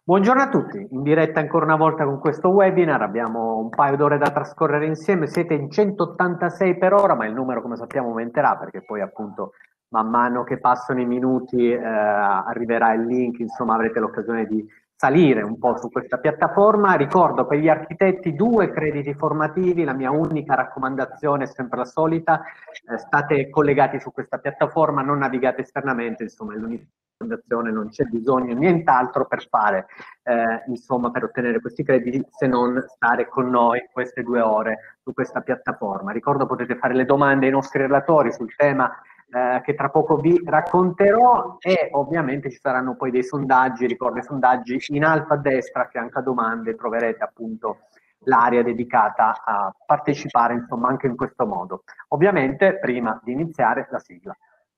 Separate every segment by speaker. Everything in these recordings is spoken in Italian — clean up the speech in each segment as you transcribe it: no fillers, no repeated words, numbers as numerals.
Speaker 1: Buongiorno a tutti, in diretta ancora una volta con questo webinar, abbiamo un paio d'ore da trascorrere insieme, siete in 186 per ora, ma il numero come sappiamo aumenterà perché poi appunto man mano che passano i minuti arriverà il link, insomma avrete l'occasione di salire un po' su questa piattaforma. Ricordo per gli architetti 2 crediti formativi, la mia unica raccomandazione è sempre la solita, state collegati su questa piattaforma, non navigate esternamente, insomma è l'unica raccomandazione, non c'è bisogno nient'altro per fare insomma per ottenere questi crediti se non stare con noi queste 2 ore su questa piattaforma. Ricordo potete fare le domande ai nostri relatori sul tema che tra poco vi racconterò e ovviamente ci saranno poi dei sondaggi, ricordo i sondaggi in alto a destra a fianco a domande troverete appunto l'area dedicata a partecipare insomma anche in questo modo. Ovviamente prima di iniziare la sigla.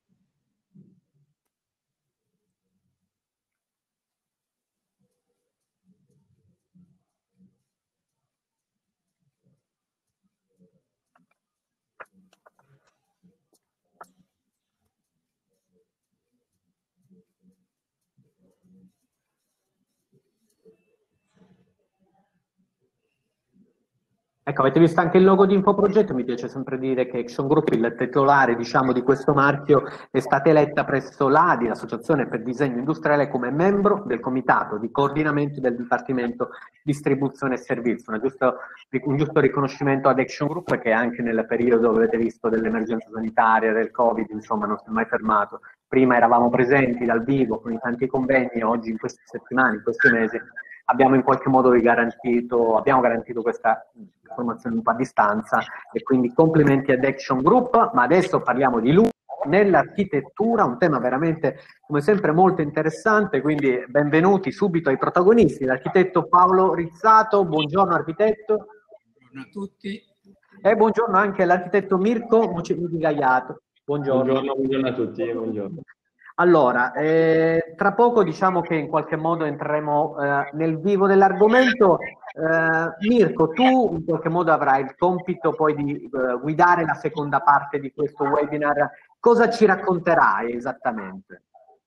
Speaker 1: Ecco, avete visto anche il logo di Infoprogetto, mi piace sempre dire che Action Group, il titolare diciamo di questo marchio, è stata eletta presso l'ADI, l'Associazione per Disegno Industriale, come membro del comitato di coordinamento del Dipartimento Distribuzione e Servizio, un giusto riconoscimento ad Action Group che anche nel periodo, avete visto, dell'emergenza sanitaria, del Covid, insomma non si è mai fermato. Prima eravamo presenti dal vivo con i tanti convegni, oggi in queste settimane, in questi mesi, abbiamo in qualche modo abbiamo garantito questa informazione un po' a distanza e quindi complimenti ad Action Group, ma adesso parliamo di luce nell'architettura, un tema veramente come sempre molto interessante, quindi benvenuti subito ai protagonisti, l'architetto Paolo Rizzato, buongiorno architetto.
Speaker 2: Buongiorno a tutti.
Speaker 1: E buongiorno anche all'architetto Mirko Mucellini Gaiato. Buongiorno.
Speaker 3: Buongiorno a tutti, buongiorno.
Speaker 1: Allora, tra poco diciamo che in qualche modo entreremo nel vivo dell'argomento. Mirko, tu in qualche modo avrai il compito poi di guidare la seconda parte di questo webinar. Cosa ci racconterai esattamente?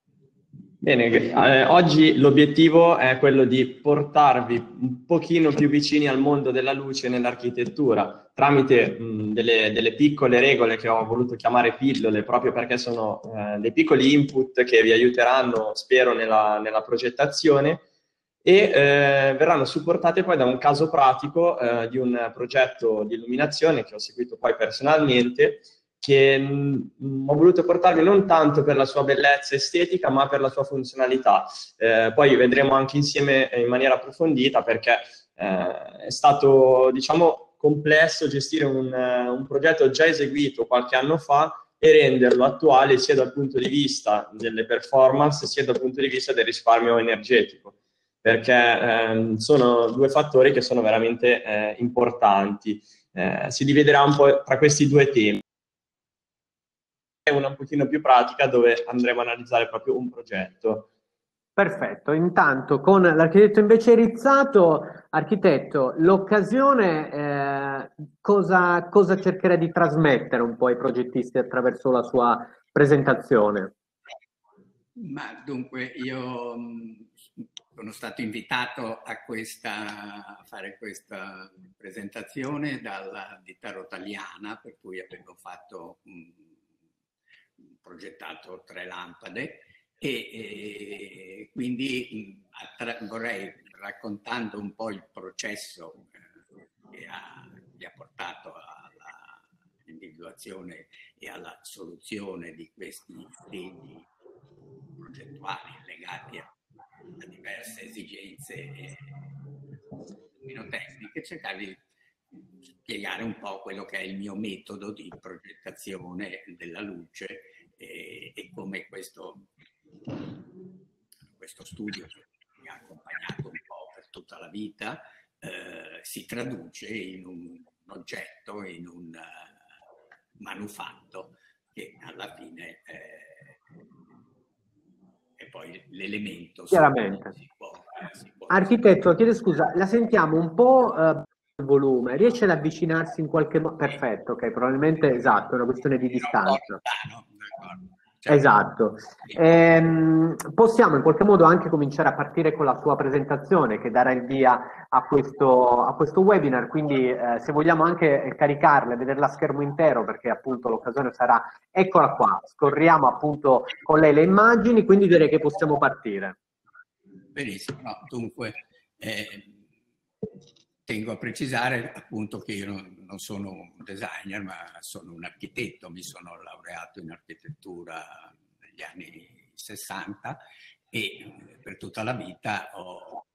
Speaker 3: Bene, oggi l'obiettivo è quello di portarvi un pochino più vicini al mondo della luce nell'architettura tramite delle piccole regole che ho voluto chiamare pillole, proprio perché sono dei piccoli input che vi aiuteranno, spero, nella progettazione e verranno supportate poi da un caso pratico di un progetto di illuminazione che ho seguito poi personalmente, che ho voluto portarvi non tanto per la sua bellezza estetica, ma per la sua funzionalità. Poi vedremo anche insieme in maniera approfondita, perché è stato, diciamo, complesso gestire un progetto già eseguito qualche anno fa e renderlo attuale sia dal punto di vista delle performance, sia dal punto di vista del risparmio energetico, perché sono 2 fattori che sono veramente importanti. Si dividerà un po' tra questi 2 temi. Una un pochino più pratica dove andremo a analizzare proprio un progetto.
Speaker 1: Perfetto, intanto con l'architetto invece Rizzato, architetto, l'occasione cosa cercherà di trasmettere un po' ai progettisti attraverso la sua presentazione?
Speaker 2: Ma dunque io sono stato invitato a fare questa presentazione dalla ditta Rotaliana, per cui avevo progettato 3 lampade e quindi vorrei, raccontando un po' il processo che ha portato all'individuazione e alla soluzione di questi temi progettuali legati a diverse esigenze lumino-tecniche, cercare di spiegare un po' quello che è il mio metodo di progettazione della luce e come questo studio che mi ha accompagnato un po' per tutta la vita si traduce in un oggetto, in un manufatto che alla fine è poi l'elemento.
Speaker 1: Chiaramente.
Speaker 2: Si può
Speaker 1: Architetto, chiedo scusa, la sentiamo un po' il volume, riesce ad avvicinarsi in qualche modo? Perfetto, ok, probabilmente esatto, è una questione di distanza. Esatto. Possiamo in qualche modo anche cominciare a partire con la sua presentazione che darà il via a questo webinar, quindi se vogliamo anche caricarla e vederla a schermo intero, perché appunto l'occasione sarà, eccola qua, scorriamo appunto con lei le immagini, quindi direi che possiamo partire.
Speaker 2: Benissimo, no, dunque tengo a precisare appunto che io non sono un designer, ma sono un architetto, mi sono laureato in architettura negli anni 60 e per tutta la vita sono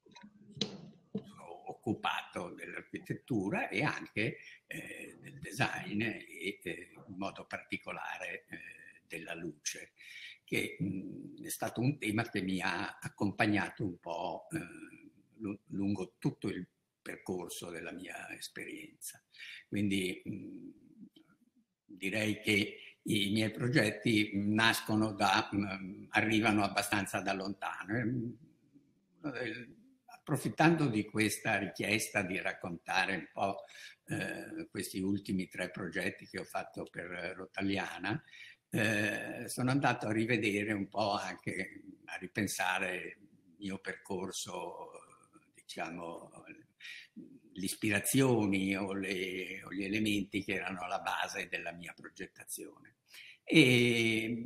Speaker 2: occupato dell'architettura e anche del design e in modo particolare della luce, che è stato un tema che mi ha accompagnato un po' lungo tutto il percorso della mia esperienza. Quindi direi che i miei progetti nascono arrivano abbastanza da lontano. Approfittando di questa richiesta di raccontare un po' questi ultimi 3 progetti che ho fatto per Rottaliana, sono andato a rivedere un po', anche a ripensare il mio percorso, diciamo, le ispirazioni o gli elementi che erano alla base della mia progettazione. E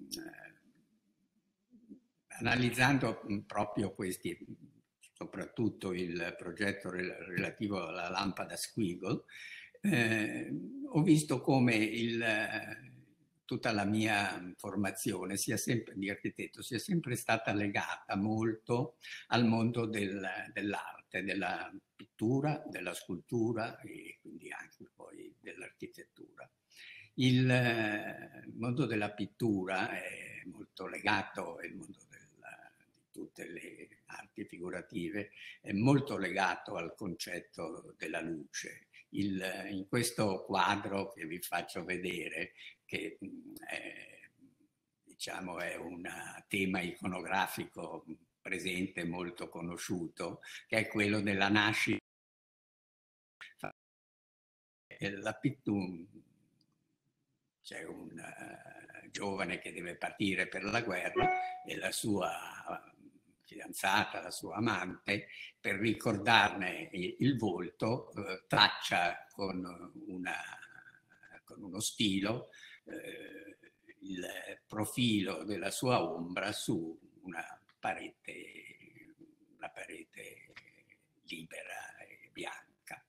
Speaker 2: analizzando proprio questi, soprattutto il progetto relativo alla lampada Squiggle, ho visto come tutta la mia formazione di architetto sia sempre stata legata molto al mondo dell'arte, della pittura, della scultura e quindi anche poi dell'architettura. Il mondo della pittura è molto legato, il mondo di tutte le arti figurative è molto legato al concetto della luce. In questo quadro che vi faccio vedere, che diciamo è un tema iconografico presente, molto conosciuto, che è quello della nascita. La pittura, c'è un giovane che deve partire per la guerra e la sua fidanzata, la sua amante, per ricordarne il volto, traccia con uno stilo il profilo della sua ombra su una parete libera e bianca.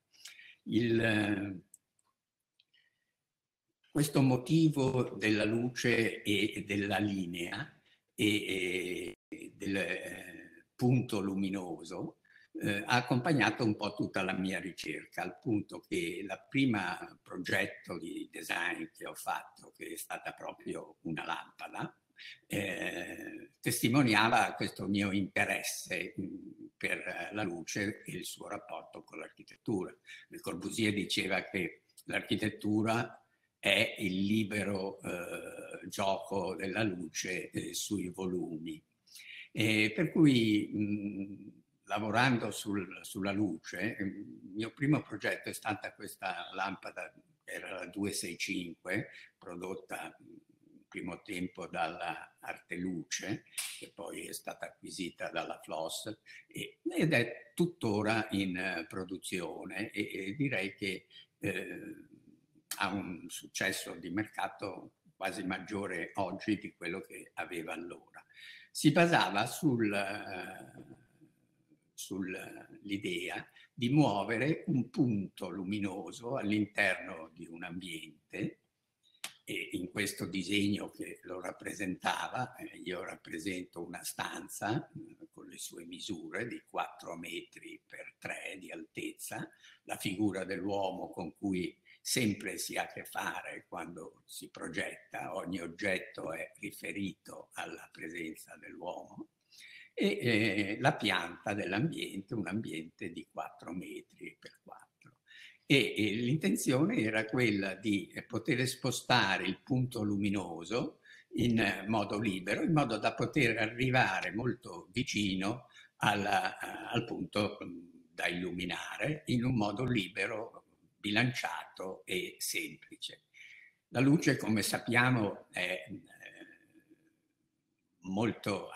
Speaker 2: Questo motivo della luce e della linea e del punto luminoso ha accompagnato un po' tutta la mia ricerca, al punto che il primo progetto di design che ho fatto, che è stata proprio una lampada, testimoniava questo mio interesse per la luce e il suo rapporto con l'architettura. Le Corbusier diceva che l'architettura è il libero gioco della luce sui volumi. Per cui lavorando sulla luce, il mio primo progetto è stata questa lampada, che era la 265, prodotta in primo tempo dalla Arteluce, che poi è stata acquisita dalla Floss, ed è tuttora in produzione e direi che ha un successo di mercato quasi maggiore oggi di quello che aveva allora. Si basava sull'idea di muovere un punto luminoso all'interno di un ambiente, e in questo disegno che lo rappresentava, io rappresento una stanza con le sue misure di 4 metri per 3 di altezza, la figura dell'uomo con cui sempre si ha a che fare quando si progetta, ogni oggetto è riferito alla presenza dell'uomo, e la pianta dell'ambiente, un ambiente di 4 metri per 4. E l'intenzione era quella di poter spostare il punto luminoso in modo libero, in modo da poter arrivare molto vicino al punto da illuminare in un modo libero, bilanciato e semplice. La luce, come sappiamo, è molto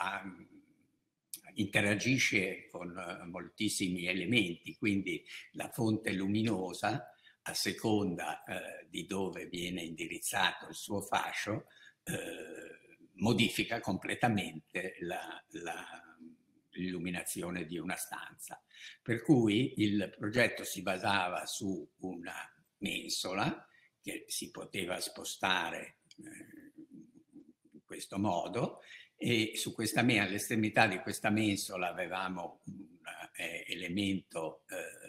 Speaker 2: interagisce con moltissimi elementi, quindi la fonte luminosa, a seconda di dove viene indirizzato il suo fascio, modifica completamente l'illuminazione di una stanza. Per cui il progetto si basava su una mensola che si poteva spostare in questo modo, e su questa all'estremità di questa mensola avevamo un elemento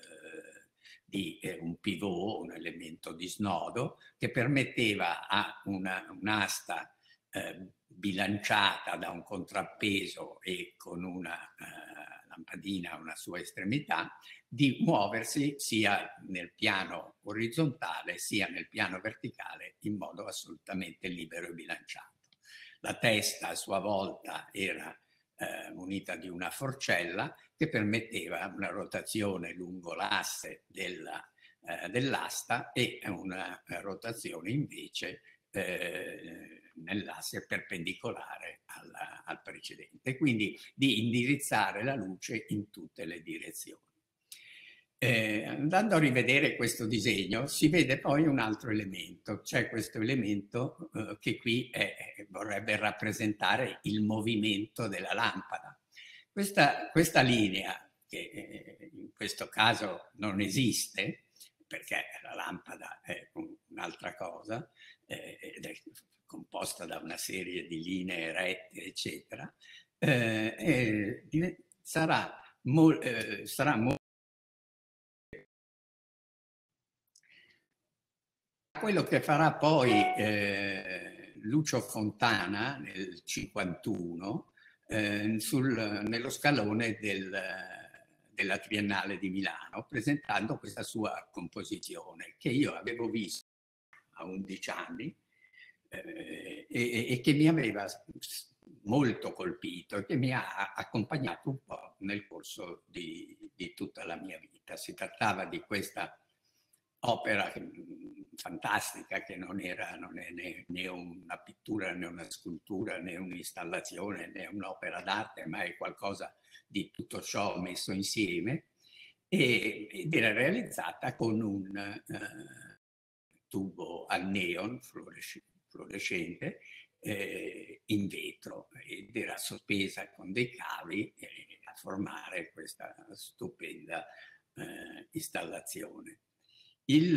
Speaker 2: un pivot, un elemento di snodo che permetteva a un'asta bilanciata da un contrappeso e con una lampadina a una sua estremità, di muoversi sia nel piano orizzontale sia nel piano verticale in modo assolutamente libero e bilanciato. La testa a sua volta era munita di una forcella che permetteva una rotazione lungo l'asse dell'asta e una rotazione invece nell'asse perpendicolare al precedente, quindi di indirizzare la luce in tutte le direzioni. Andando a rivedere questo disegno si vede poi un altro elemento, c'è questo elemento che qui vorrebbe rappresentare il movimento della lampada. Questa linea, che in questo caso non esiste, perché la lampada è un'altra cosa, ed è composta da una serie di linee rette, eccetera, sarà molto. Quello che farà poi Lucio Fontana nel 1951 nello scalone della Triennale di Milano, presentando questa sua composizione che io avevo visto a 11 anni e che mi aveva molto colpito e che mi ha accompagnato un po' nel corso di tutta la mia vita. Si trattava di questa opera fantastica che non è né una pittura né una scultura né un'installazione né un'opera d'arte, ma è qualcosa di tutto ciò messo insieme, ed era realizzata con un tubo al neon fluorescente in vetro, ed era sospesa con dei cavi a formare questa stupenda installazione. Il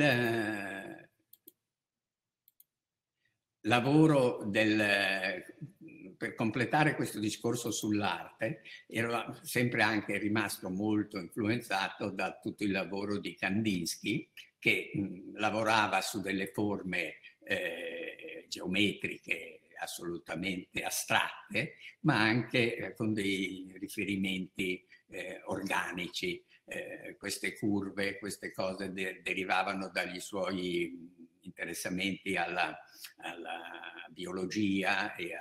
Speaker 2: lavoro per completare questo discorso sull'arte era sempre anche rimasto molto influenzato da tutto il lavoro di Kandinsky, che lavorava su delle forme geometriche assolutamente astratte, ma anche con dei riferimenti organici. Queste curve, queste cose derivavano dagli suoi interessamenti alla biologia e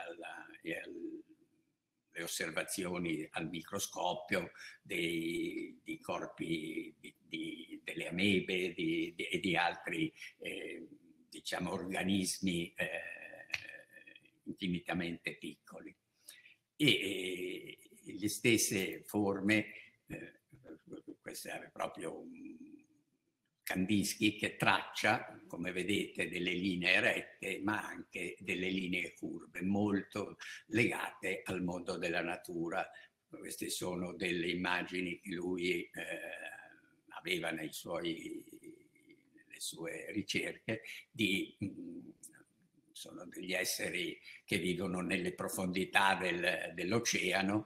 Speaker 2: alle osservazioni al microscopio dei corpi delle amebe e di altri diciamo organismi infinitamente piccoli. E le stesse forme, questo è proprio Kandinsky che traccia, come vedete, delle linee rette ma anche delle linee curve molto legate al mondo della natura. Queste sono delle immagini che lui aveva nelle sue ricerche sono degli esseri che vivono nelle profondità dell'oceano,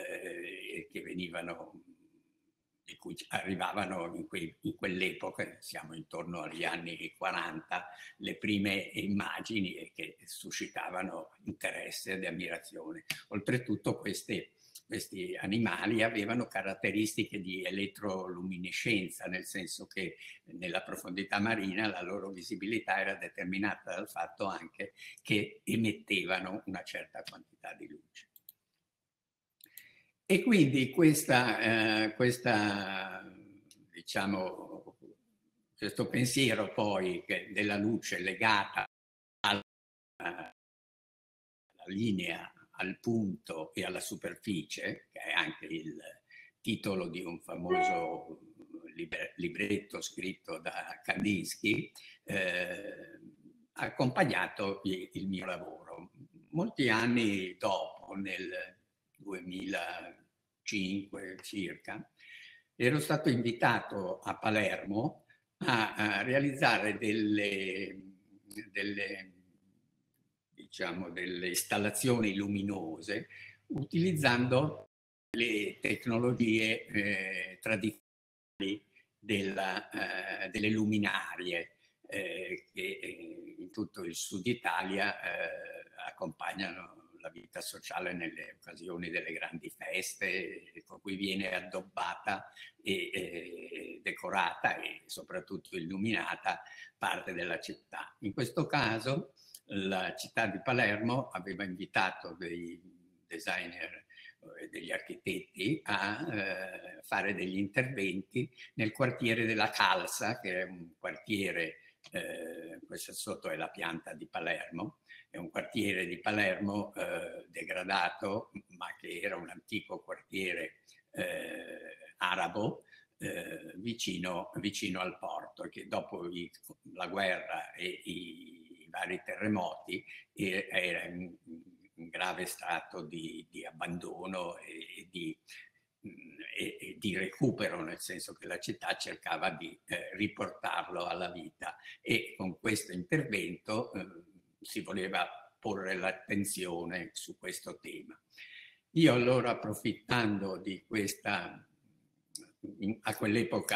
Speaker 2: di cui arrivavano in quell'epoca, siamo intorno agli anni 40, le prime immagini che suscitavano interesse ed ammirazione. Oltretutto questi animali avevano caratteristiche di elettroluminescenza, nel senso che nella profondità marina la loro visibilità era determinata dal fatto anche che emettevano una certa quantità di luce. E quindi diciamo, questo pensiero poi della luce legata alla linea al punto e alla superficie, che è anche il titolo di un famoso libretto scritto da Kandinsky, ha accompagnato il mio lavoro. Molti anni dopo, nel 2005 circa, ero stato invitato a Palermo a realizzare delle installazioni luminose utilizzando le tecnologie tradizionali delle luminarie che in tutto il sud Italia accompagnano la vita sociale nelle occasioni delle grandi feste, con cui viene addobbata e decorata e soprattutto illuminata parte della città. In questo caso la città di Palermo aveva invitato dei designer e degli architetti a fare degli interventi nel quartiere della Calza, che è un quartiere, questa sotto è la pianta di Palermo, è un quartiere di Palermo degradato, ma che era un antico quartiere arabo vicino al porto, che dopo la guerra e i vari terremoti era in grave stato di abbandono e di recupero, nel senso che la città cercava di riportarlo alla vita, e con questo intervento si voleva porre l'attenzione su questo tema. Io allora, approfittando di questa, a quell'epoca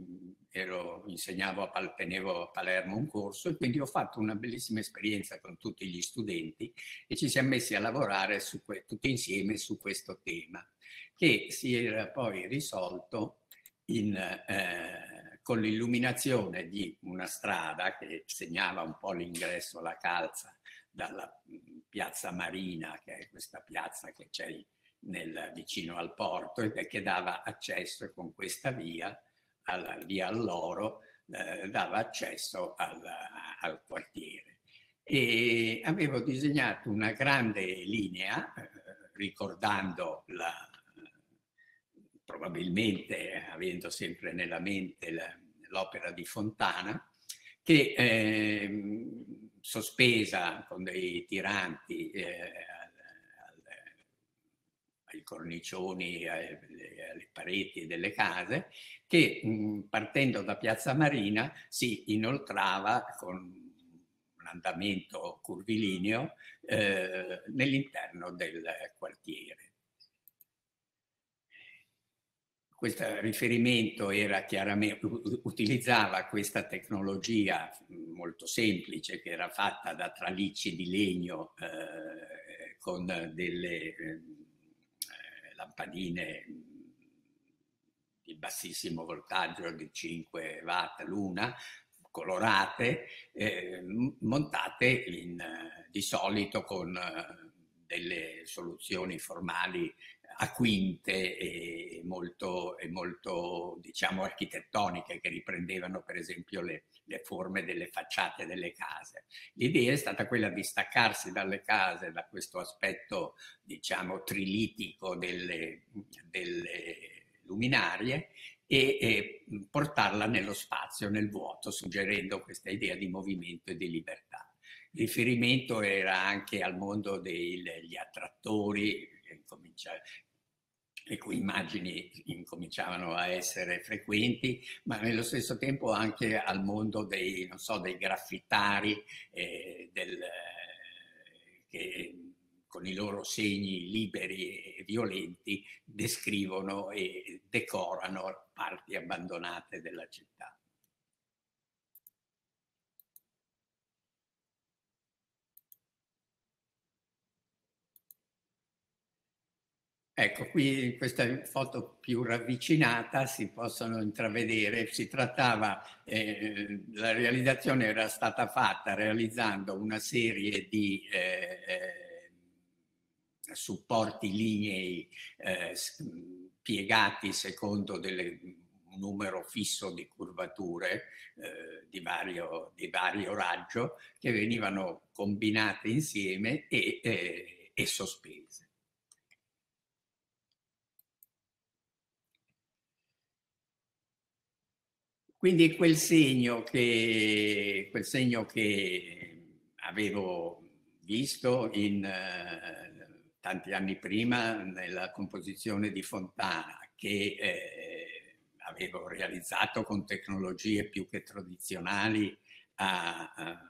Speaker 2: tenevo a Palermo un corso, e quindi ho fatto una bellissima esperienza con tutti gli studenti e ci siamo messi a lavorare tutti insieme su questo tema, che si era poi risolto con l'illuminazione di una strada che segnava un po' l'ingresso alla Calza dalla piazza Marina, che è questa piazza che c'è vicino al porto e che dava accesso, con questa via, alla via all'Oro, dava accesso al quartiere. E avevo disegnato una grande linea, ricordando probabilmente avendo sempre nella mente l'opera di Fontana, che sospesa con dei tiranti ai cornicioni, alle pareti delle case, che partendo da Piazza Marina si inoltrava con un andamento curvilineo nell'interno del quartiere. Questo riferimento era chiaramente, utilizzava questa tecnologia molto semplice, che era fatta da tralicci di legno con delle lampadine di bassissimo voltaggio di 5 watt l'una, colorate, montate di solito con delle soluzioni formali a quinte e molto diciamo architettoniche, che riprendevano per esempio le forme delle facciate delle case. L'idea è stata quella di staccarsi dalle case, da questo aspetto diciamo trilitico delle luminarie, e portarla nello spazio, nel vuoto, suggerendo questa idea di movimento e di libertà. Il riferimento era anche al mondo degli attrattori, le cui immagini incominciavano a essere frequenti, ma nello stesso tempo anche al mondo dei graffitari, che con i loro segni liberi e violenti descrivono e decorano parti abbandonate della città. Ecco, qui in questa foto più ravvicinata si possono intravedere, si trattava, la realizzazione era stata fatta realizzando una serie di supporti lignei piegati secondo un numero fisso di curvature di vario raggio, che venivano combinate insieme e e sospese. Quindi quel segno che avevo visto tanti anni prima nella composizione di Fontana, che avevo realizzato con tecnologie più che tradizionali a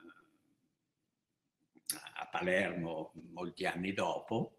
Speaker 2: Palermo molti anni dopo,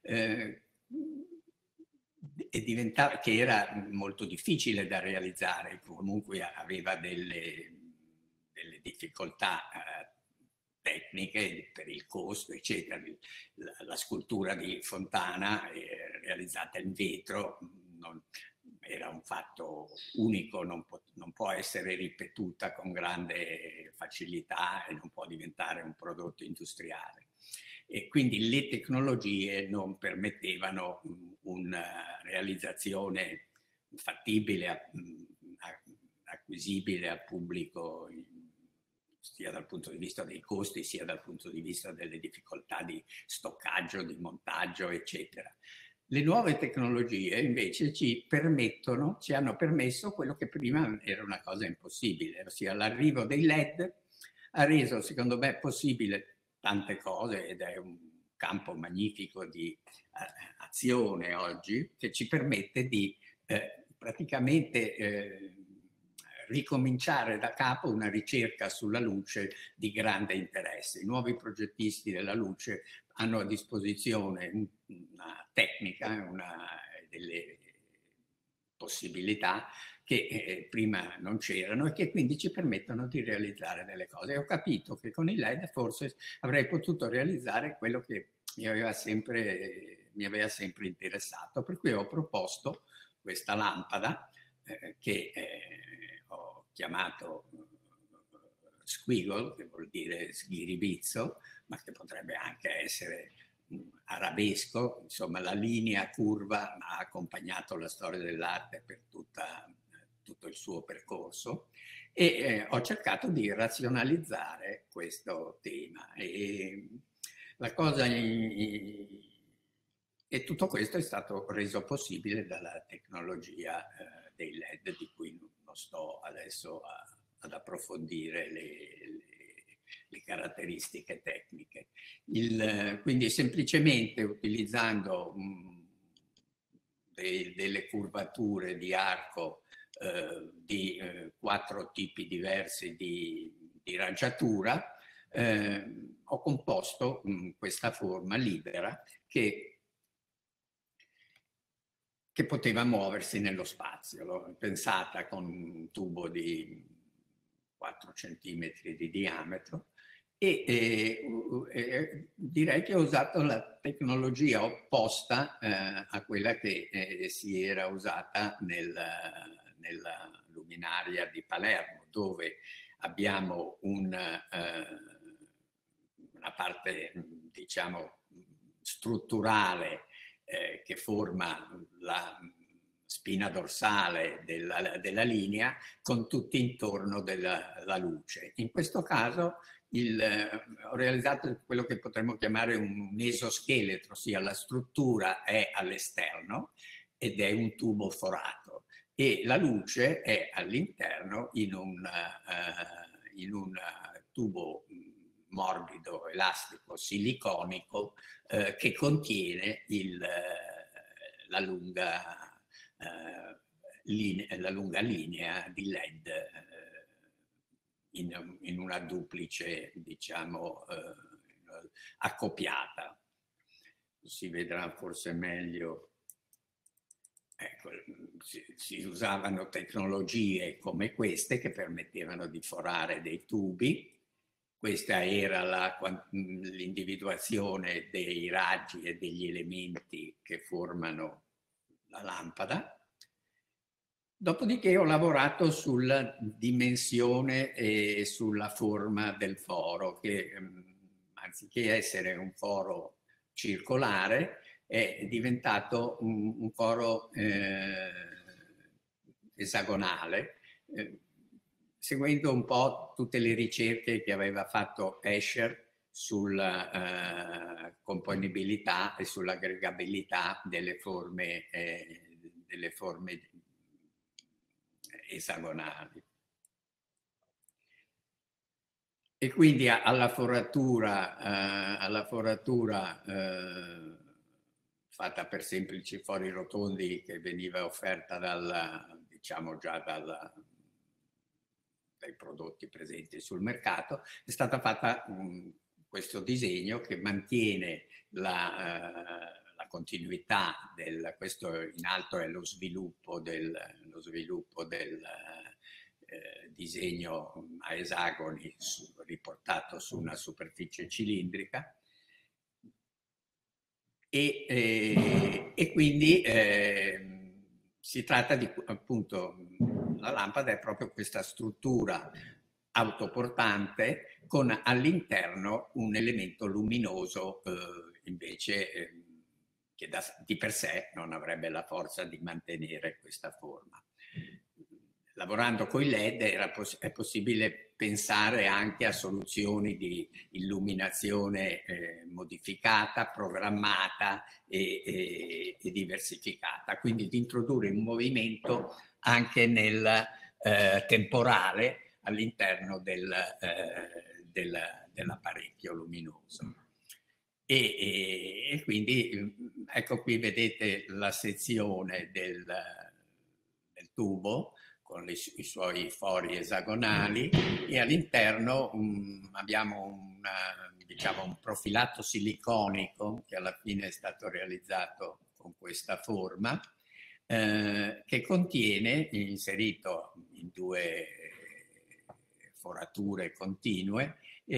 Speaker 2: che era molto difficile da realizzare, comunque aveva delle difficoltà tecniche per il costo, eccetera. La scultura di Fontana, realizzata in vetro, era un fatto unico, non può essere ripetuta con grande facilità e non può diventare un prodotto industriale. E quindi le tecnologie non permettevano una realizzazione fattibile, acquisibile al pubblico, sia dal punto di vista dei costi, sia dal punto di vista delle difficoltà di stoccaggio, di montaggio, eccetera. Le nuove tecnologie invece ci hanno permesso quello che prima era una cosa impossibile, ossia l'arrivo dei LED ha reso, secondo me, possibile tante cose, ed è un campo magnifico di azione oggi, che ci permette di praticamente ricominciare da capo una ricerca sulla luce di grande interesse. I nuovi progettisti della luce hanno a disposizione una tecnica, delle possibilità che prima non c'erano e che quindi ci permettono di realizzare delle cose. E ho capito che con i LED forse avrei potuto realizzare quello che mi aveva sempre interessato, per cui ho proposto questa lampada che ho chiamato squiggle, che vuol dire sghiribizzo, ma che potrebbe anche essere arabesco. Insomma, la linea curva ha accompagnato la storia dell'arte per tutto il suo percorso, e ho cercato di razionalizzare questo tema. E la cosa e tutto questo è stato reso possibile dalla tecnologia dei LED, di cui non sto adesso ad approfondire le caratteristiche tecniche. Quindi semplicemente utilizzando delle curvature di arco di 4 tipi diversi di ranciatura, ho composto questa forma libera che poteva muoversi nello spazio. L'ho pensata con un tubo di 4 centimetri di diametro e direi che ho usato la tecnologia opposta a quella che si era usata nella luminaria di Palermo, dove abbiamo una parte, diciamo, strutturale che forma la spina dorsale della linea, con tutto intorno della luce. In questo caso ho realizzato quello che potremmo chiamare un esoscheletro, ossia la struttura è all'esterno ed è un tubo forato e la luce è all'interno in un tubo morbido, elastico, siliconico che contiene la lunga linea di LED in una duplice, diciamo, accoppiata. Si vedrà forse meglio. Ecco, si usavano tecnologie come queste che permettevano di forare dei tubi. Questa era l'individuazione dei raggi e degli elementi che formano la lampada. Dopodiché ho lavorato sulla dimensione e sulla forma del foro, che anziché essere un foro circolare è diventato un foro esagonale, seguendo un po' tutte le ricerche che aveva fatto Escher sulla componibilità e sull'aggregabilità delle forme esagonali. E quindi alla foratura fatta per semplici fori rotondi che veniva offerta diciamo già dai prodotti presenti sul mercato, è stata fatta questo disegno che mantiene la continuità questo in alto è lo sviluppo del disegno a esagoni riportato su una superficie cilindrica e quindi si tratta di appunto la lampada è proprio questa struttura autoportante con all'interno un elemento luminoso invece che di per sé non avrebbe la forza di mantenere questa forma. Lavorando con i LED è possibile pensare anche a soluzioni di illuminazione modificata, programmata e diversificata, quindi di introdurre un movimento anche nel temporale all'interno dell'apparecchio luminoso. E quindi ecco qui vedete la sezione del tubo con i suoi fori esagonali e all'interno abbiamo diciamo un profilato siliconico che alla fine è stato realizzato con questa forma che contiene, inserito in 2 forature continue,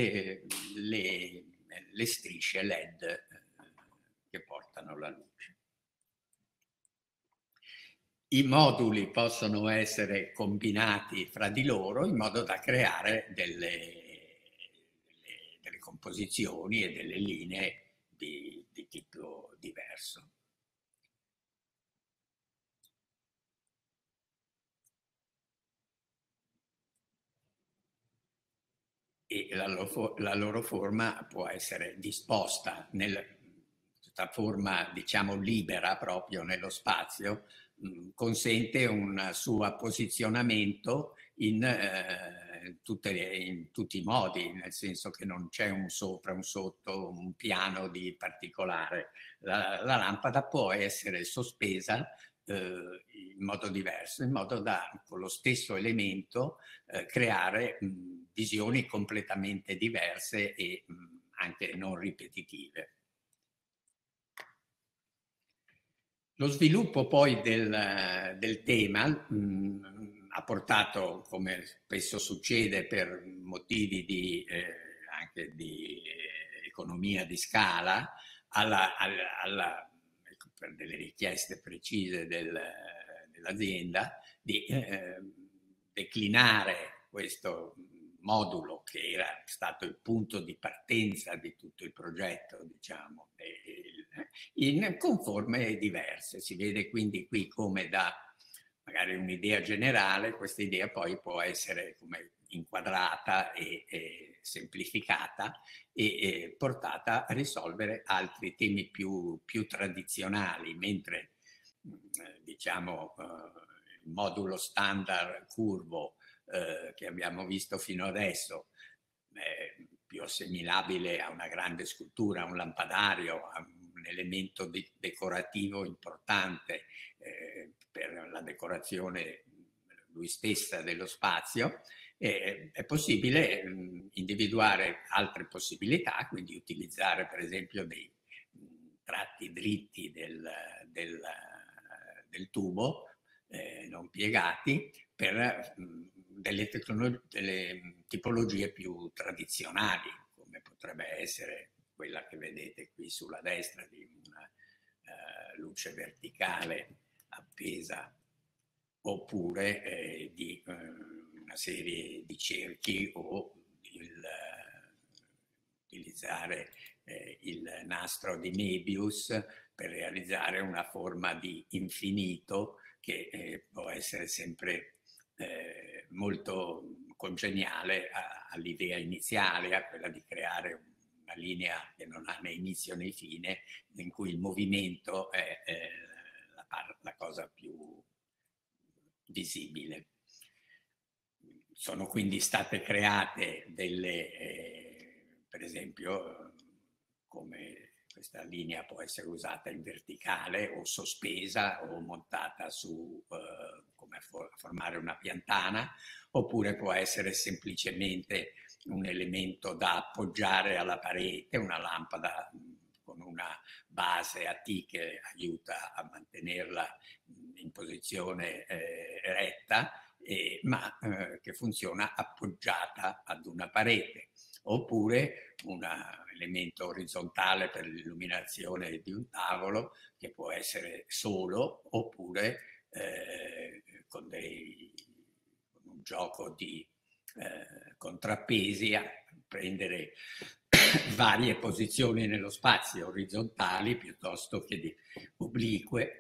Speaker 2: le strisce LED che portano la luce. I moduli possono essere combinati fra di loro in modo da creare delle composizioni e delle linee di tipo diverso. E la loro forma può essere disposta questa forma diciamo libera proprio nello spazio, consente un suo posizionamento in tutti i modi, nel senso che non c'è un sopra, un sotto, un piano di particolare. La lampada può essere sospesa in modo diverso, in modo da con lo stesso elemento creare visioni completamente diverse e anche non ripetitive. Lo sviluppo poi del tema ha portato, come spesso succede per motivi anche di economia di scala, per delle richieste precise dell'azienda, di declinare questo modulo che era stato il punto di partenza di tutto il progetto, diciamo, con forme diverse. Si vede quindi qui come da magari un'idea generale, questa idea poi può essere come inquadrata e semplificata e portata a risolvere altri temi più tradizionali, mentre diciamo il modulo standard curvo che abbiamo visto fino adesso è più assimilabile a una grande scultura, a un lampadario, a un elemento decorativo importante per la decorazione lui stessa dello spazio. È possibile individuare altre possibilità, quindi utilizzare per esempio dei tratti dritti del tubo non piegati per delle tipologie più tradizionali, come potrebbe essere quella che vedete qui sulla destra di una luce verticale appesa, oppure di una serie di cerchi o utilizzare il nastro di Möbius per realizzare una forma di infinito che può essere sempre molto congeniale all'idea iniziale, a quella di creare una linea che non ha né inizio né fine, in cui il movimento è la cosa più visibile. Sono quindi state create delle, per esempio, come questa linea può essere usata in verticale o sospesa o montata su, come formare una piantana, oppure può essere semplicemente un elemento da appoggiare alla parete, una lampada con una base a T che aiuta a mantenerla in posizione retta, ma che funziona appoggiata ad una parete, oppure un elemento orizzontale per l'illuminazione di un tavolo, che può essere solo, oppure con un gioco di contrappesi a prendere varie posizioni nello spazio, orizzontali piuttosto che di oblique.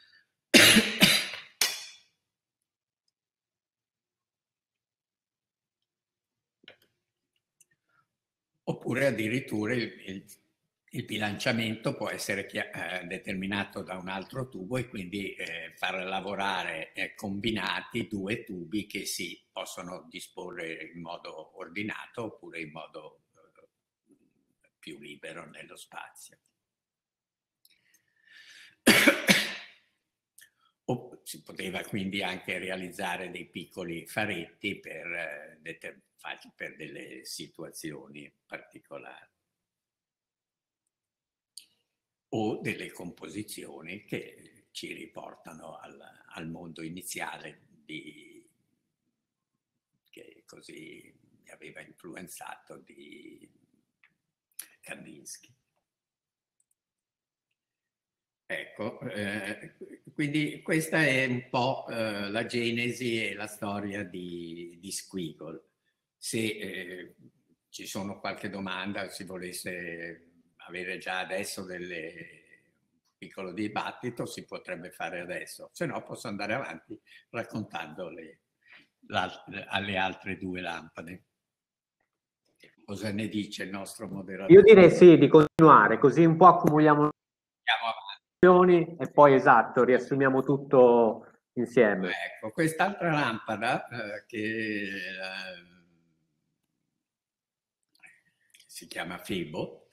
Speaker 2: Oppure addirittura il bilanciamento può essere determinato da un altro tubo e quindi far lavorare combinati due tubi che si possono disporre in modo ordinato oppure in modo più libero nello spazio. O si poteva quindi anche realizzare dei piccoli faretti per delle situazioni particolari, o delle composizioni che ci riportano al mondo iniziale che così mi aveva influenzato di Kandinsky. Ecco, quindi questa è un po' la genesi e la storia di Squiggle. Se ci sono qualche domanda, si volesse avere già adesso un piccolo dibattito, si potrebbe fare adesso, se no posso andare avanti raccontando alle altre due lampade. Cosa ne dice il nostro moderatore?
Speaker 1: Io direi sì, di continuare, così un po' accumuliamo e poi esatto, riassumiamo tutto insieme.
Speaker 2: Ecco, quest'altra lampada che si chiama Febo,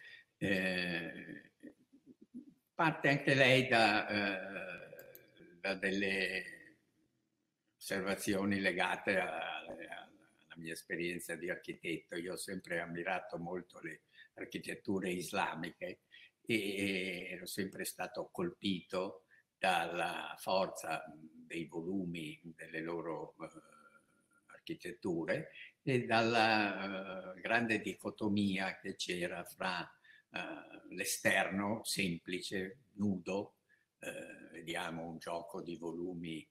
Speaker 2: parte anche lei da delle osservazioni legate alla mia esperienza di architetto. Io ho sempre ammirato molto le architetture islamiche e ero sempre stato colpito dalla forza dei volumi delle loro architetture e dalla grande dicotomia che c'era fra l'esterno semplice, nudo, vediamo un gioco di volumi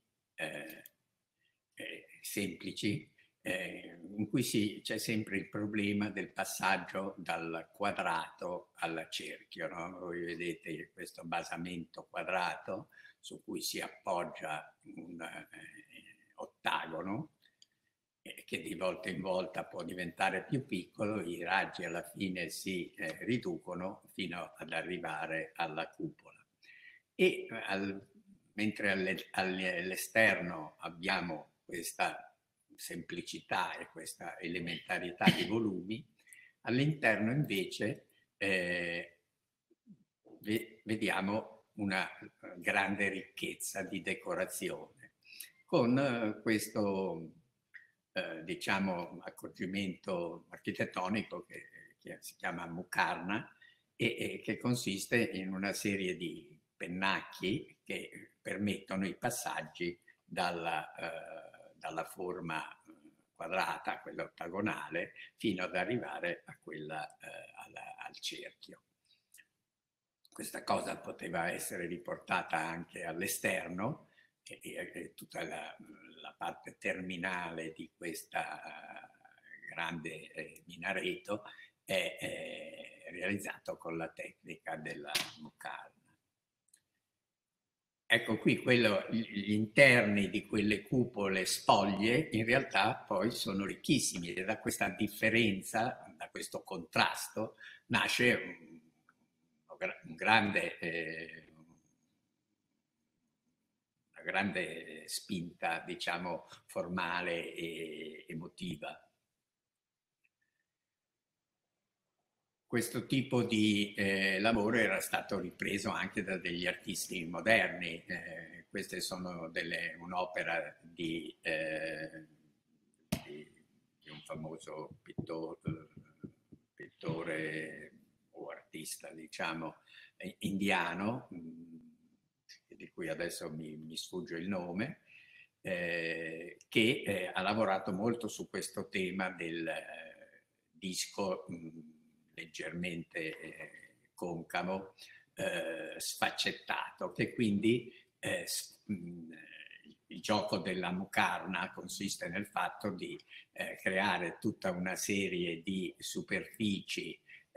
Speaker 2: semplici, in cui c'è sempre il problema del passaggio dal quadrato al cerchio, no? Voi vedete questo basamento quadrato su cui si appoggia un ottagono che di volta in volta può diventare più piccolo, i raggi alla fine si riducono fino ad arrivare alla cupola. E mentre all'esterno abbiamo questa semplicità e questa elementarietà di volumi, all'interno invece vediamo una grande ricchezza di decorazione, con questo diciamo accorgimento architettonico che si chiama Mukarna e che consiste in una serie di pennacchi che permettono i passaggi dalla forma quadrata, quella ottagonale, fino ad arrivare a quella al cerchio. Questa cosa poteva essere riportata anche all'esterno e tutta la parte terminale di questa grande minareto è realizzato con la tecnica della Mukarna. Ecco qui gli interni di quelle cupole spoglie in realtà poi sono ricchissimi e da questa differenza da questo contrasto nasce una grande spinta, diciamo, formale e emotiva. Questo tipo di lavoro era stato ripreso anche da degli artisti moderni. Queste sono un'opera di un famoso pittore o artista, diciamo, indiano, di cui adesso mi sfugge il nome, che ha lavorato molto su questo tema del disco leggermente concavo, sfaccettato, che quindi il gioco della mukarna consiste nel fatto di creare tutta una serie di superfici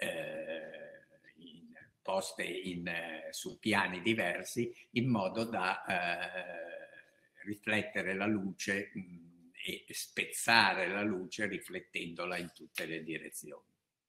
Speaker 2: poste su piani diversi in modo da riflettere la luce e spezzare la luce riflettendola in tutte le direzioni.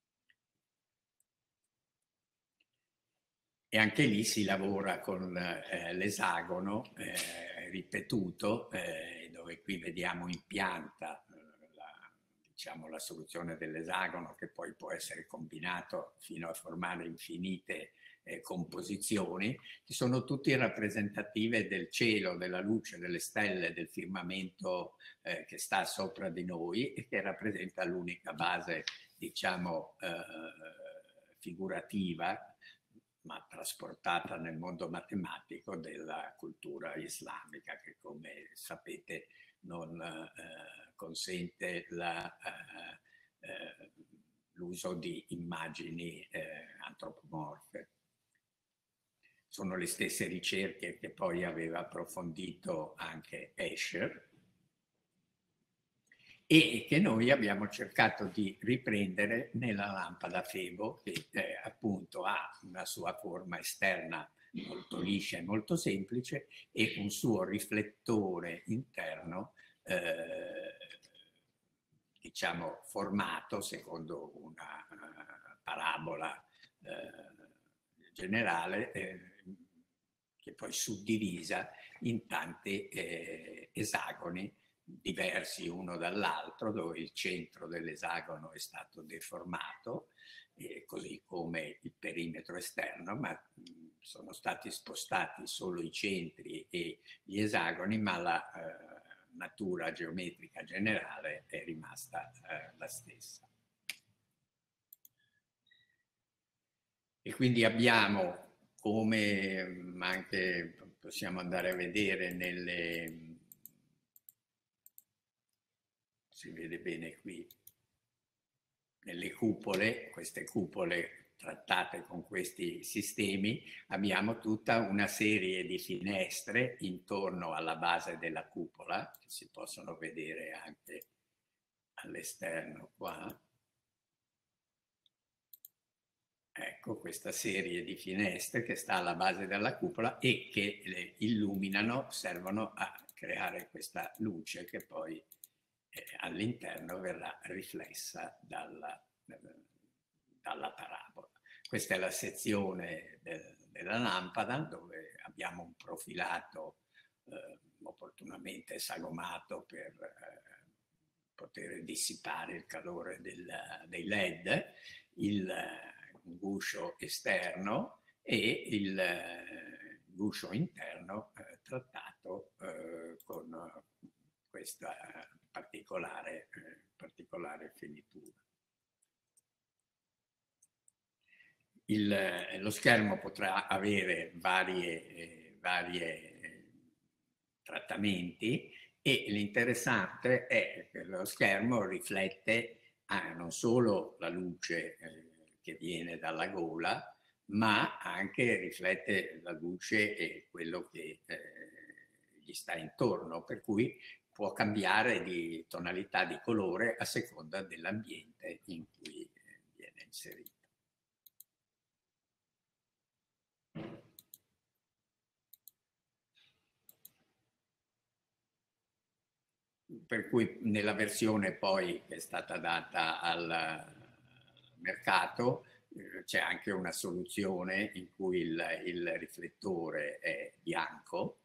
Speaker 2: E anche lì si lavora con l'esagono ripetuto, dove qui vediamo in pianta diciamo, la soluzione dell'esagono, che poi può essere combinato fino a formare infinite composizioni, che sono tutte rappresentative del cielo, della luce, delle stelle, del firmamento che sta sopra di noi e che rappresenta l'unica base, diciamo, figurativa, ma trasportata nel mondo matematico, della cultura islamica, che come sapete non consente l'uso di immagini antropomorfe. Sono le stesse ricerche che poi aveva approfondito anche Escher e che noi abbiamo cercato di riprendere nella lampada Febo, che appunto ha una sua forma esterna molto liscia e molto semplice e un suo riflettore interno diciamo formato secondo una parabola generale che poi suddivisa in tanti esagoni diversi uno dall'altro, dove il centro dell'esagono è stato deformato, così come il perimetro esterno, ma sono stati spostati solo i centri e gli esagoni, ma la natura geometrica generale è rimasta la stessa. E quindi abbiamo, come anche possiamo andare a vedere si vede bene qui, nelle cupole, queste cupole trattate con questi sistemi, abbiamo tutta una serie di finestre intorno alla base della cupola, che si possono vedere anche all'esterno qua. Ecco questa serie di finestre che sta alla base della cupola e che le illuminano, servono a creare questa luce che poi all'interno verrà riflessa dalla parabola. Questa è la sezione della lampada, dove abbiamo un profilato opportunamente sagomato per poter dissipare il calore dei LED, un guscio esterno e il guscio interno trattato con questa particolare finitura. Lo schermo potrà avere vari trattamenti e l'interessante è che lo schermo riflette non solo la luce che viene dalla gola, ma anche riflette la luce e quello che gli sta intorno, per cui può cambiare di tonalità di colore a seconda dell'ambiente in cui viene inserito. Per cui nella versione poi che è stata data mercato c'è anche una soluzione in cui il riflettore è bianco,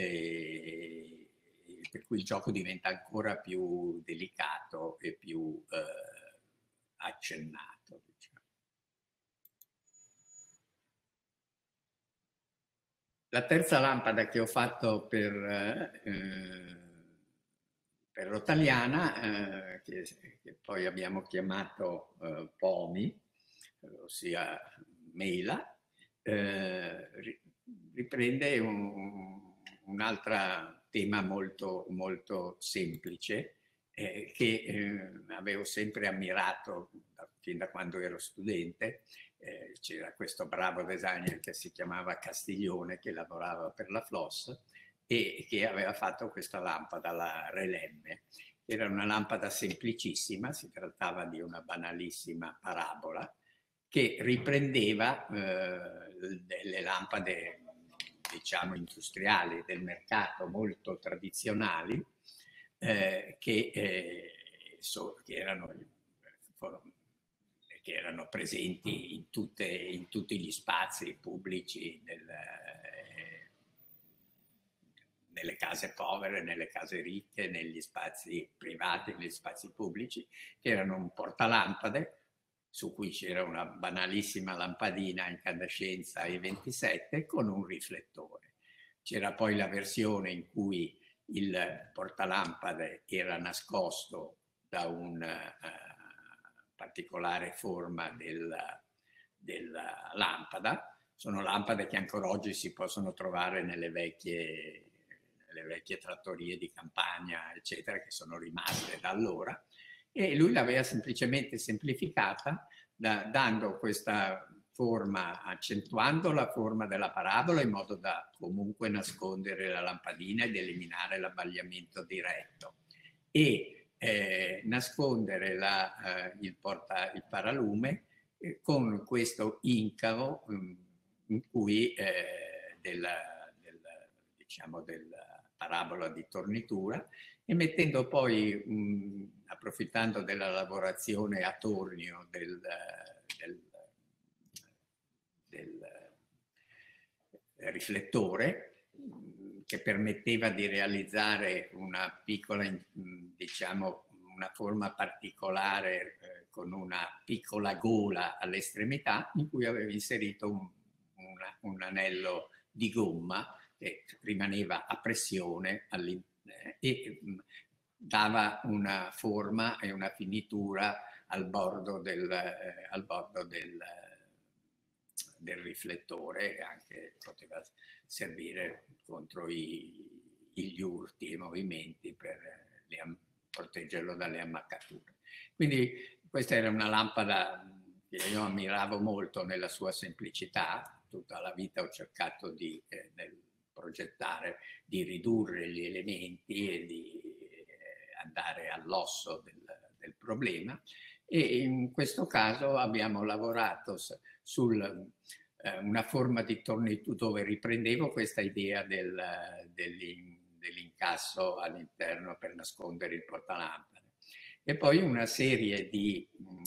Speaker 2: per cui il gioco diventa ancora più delicato e più accennato, diciamo. La terza lampada che ho fatto per Rotaliana, che poi abbiamo chiamato Pomi, ossia mela, riprende un altro tema molto, molto semplice che avevo sempre ammirato fin da quando ero studente. C'era questo bravo designer che si chiamava Castiglione, che lavorava per la Floss e che aveva fatto questa lampada, la Relemme. Era una lampada semplicissima, si trattava di una banalissima parabola che riprendeva delle lampade, diciamo, industriali del mercato molto tradizionali che erano presenti in tutti gli spazi pubblici nelle case povere, nelle case ricche, negli spazi privati, negli spazi pubblici, che erano un portalampade su cui c'era una banalissima lampadina a incandescenza E27 con un riflettore. C'era poi la versione in cui il portalampade era nascosto da una particolare forma della lampada. Sono lampade che ancora oggi si possono trovare nelle vecchie trattorie di campagna, eccetera, che sono rimaste da allora. E lui l'aveva semplicemente semplificata dando questa forma, accentuando la forma della parabola in modo da comunque nascondere la lampadina ed eliminare l'abbagliamento diretto e nascondere il paralume con questo incavo in cui diciamo della parabola di tornitura, e mettendo poi, approfittando della lavorazione a tornio del riflettore, che permetteva di realizzare una piccola, diciamo, una forma particolare con una piccola gola all'estremità, in cui aveva inserito un anello di gomma che rimaneva a pressione e dava una forma e una finitura al bordo del riflettore, e anche poteva servire contro gli urti e i movimenti per proteggerlo dalle ammaccature. Quindi questa era una lampada che io ammiravo molto nella sua semplicità. Tutta la vita ho cercato di progettare, di ridurre gli elementi e di andare all'osso del problema, e in questo caso abbiamo lavorato su una forma di tornitura dove riprendevo questa idea dell'incasso all'interno per nascondere il portalampade, e poi una serie di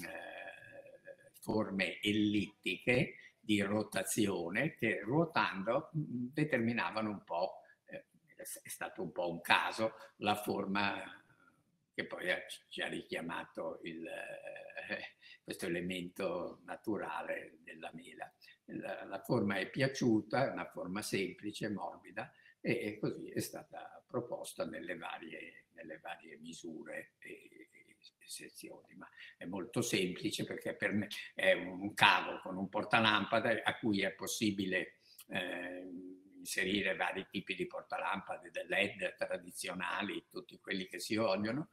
Speaker 2: forme ellittiche di rotazione che ruotando determinavano un po', è stato un po' un caso, la forma che poi ci ha richiamato questo elemento naturale della mela. La forma è piaciuta, è una forma semplice, morbida, e così è stata proposta nelle varie misure e sezioni, ma è molto semplice perché per me è un cavo con un portalampade a cui è possibile inserire vari tipi di portalampade, del LED tradizionali, tutti quelli che si vogliono,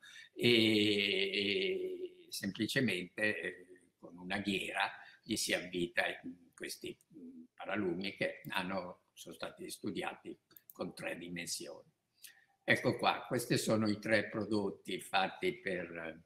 Speaker 2: e semplicemente con una ghiera gli si avvita questi paralumi che sono stati studiati con 3 dimensioni. Ecco qua, questi sono i 3 prodotti fatti per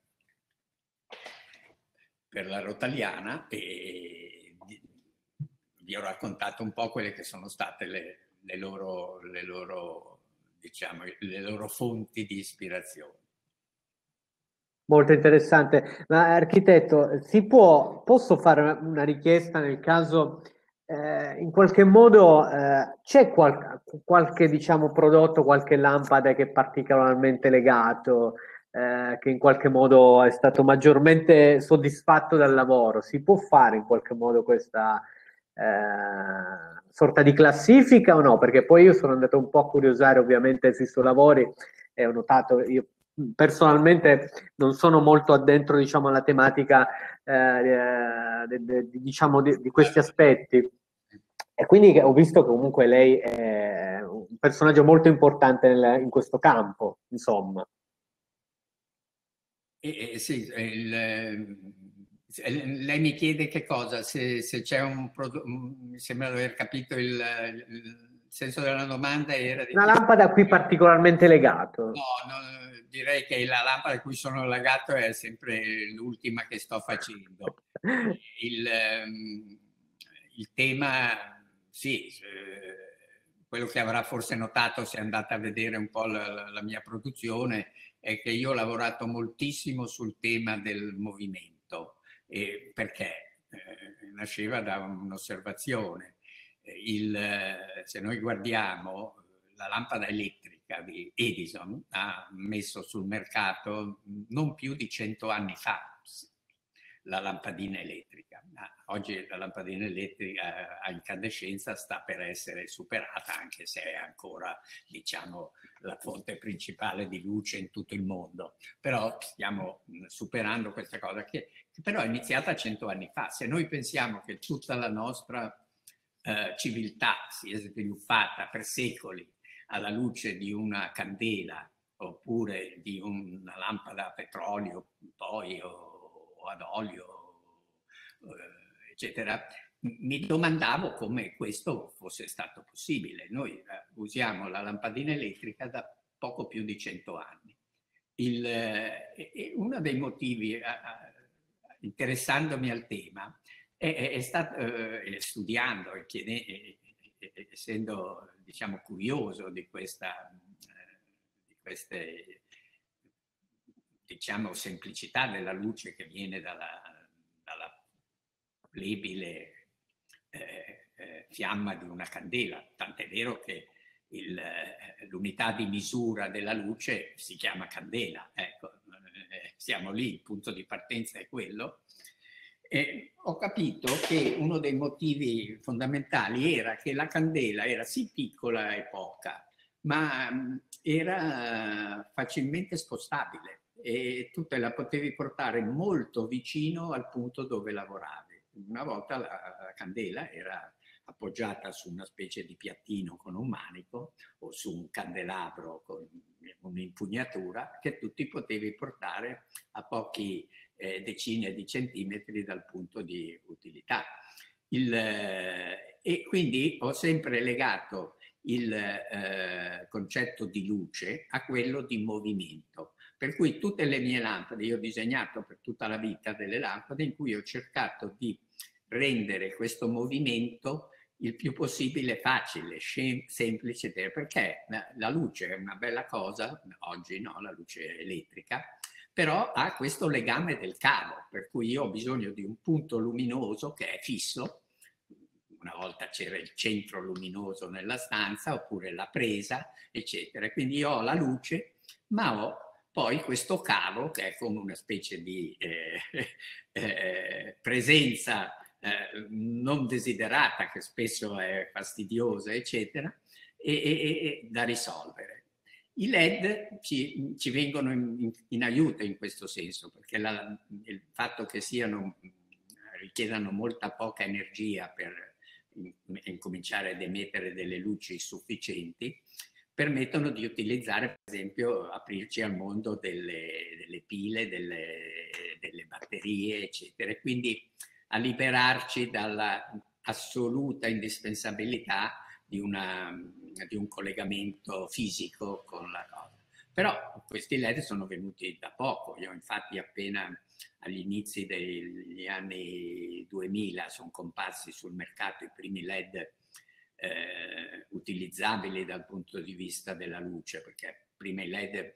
Speaker 2: la Rotaliana, e vi ho raccontato un po' quelle che sono state le loro fonti di ispirazione.
Speaker 1: Molto interessante. Ma architetto, posso fare una richiesta nel caso, in qualche modo, c'è qualche, diciamo, prodotto, qualche lampada che è particolarmente legato, che in qualche modo è stato maggiormente soddisfatto dal lavoro? Si può fare in qualche modo questa, sorta di classifica o no? Perché poi io sono andato un po' a curiosare ovviamente sui suoi lavori e ho notato, io personalmente non sono molto addentro, diciamo, alla tematica, diciamo, di questi aspetti. E quindi ho visto che comunque lei è un personaggio molto importante in questo campo, insomma.
Speaker 2: Sì, lei mi chiede che cosa? Se c'è un prodotto, mi sembra di aver capito il senso della domanda era di
Speaker 1: Una
Speaker 2: chiedere.
Speaker 1: lampada a cui particolarmente legato.
Speaker 2: No, direi che la lampada a cui sono legato è sempre l'ultima che sto facendo. Il, ehm, il tema, sì, quello che avrà forse notato se è andata a vedere un po' la mia produzione è che io ho lavorato moltissimo sul tema del movimento, perché nasceva da un'osservazione. Se noi guardiamo la lampada elettrica di Edison ha messo sul mercato non più di 100 anni fa la lampadina elettrica. Oggi la lampadina elettrica a incandescenza sta per essere superata, anche se è ancora, diciamo, la fonte principale di luce in tutto il mondo. Però stiamo superando questa cosa che però è iniziata 100 anni fa. Se noi pensiamo che tutta la nostra civiltà si è sviluppata per secoli alla luce di una candela oppure di una lampada a petrolio poi o ad olio, eccetera, mi domandavo come questo fosse stato possibile. Noi usiamo la lampadina elettrica da poco più di 100 anni. Uno dei motivi, interessandomi al tema, è stato, studiando e essendo, diciamo, curioso di queste, diciamo, semplicità della luce che viene dalla plebile fiamma di una candela, tant'è vero che l'unità di misura della luce si chiama candela. Ecco, siamo lì, il punto di partenza è quello. E ho capito che uno dei motivi fondamentali era che la candela era sì piccola e poca, ma era facilmente spostabile e tu te la potevi portare molto vicino al punto dove lavoravi. Una volta la candela era appoggiata su una specie di piattino con un manico o su un candelabro con un'impugnatura che tu ti potevi portare a pochi decine di centimetri dal punto di utilità. E quindi ho sempre legato il concetto di luce a quello di movimento. Per cui tutte le mie lampade, io ho disegnato per tutta la vita delle lampade in cui ho cercato di rendere questo movimento il più possibile facile, semplice, perché la luce è una bella cosa, oggi no, la luce elettrica, però ha questo legame del cavo, per cui io ho bisogno di un punto luminoso che è fisso. Una volta c'era il centro luminoso nella stanza, oppure la presa, eccetera. Quindi io ho la luce, ma ho poi questo cavo che è come una specie di presenza non desiderata, che spesso è fastidiosa, eccetera, e da risolvere. I LED ci vengono in aiuto in questo senso, perché il fatto che richiedano molta poca energia per incominciare ad emettere delle luci sufficienti, permettono di utilizzare, per esempio, aprirci al mondo delle pile, delle batterie, eccetera. Quindi a liberarci dalla assoluta indispensabilità di un collegamento fisico con la cosa. Però questi LED sono venuti da poco. Io infatti appena agli inizi degli anni 2000 sono comparsi sul mercato i primi LED utilizzabili dal punto di vista della luce, perché prima i LED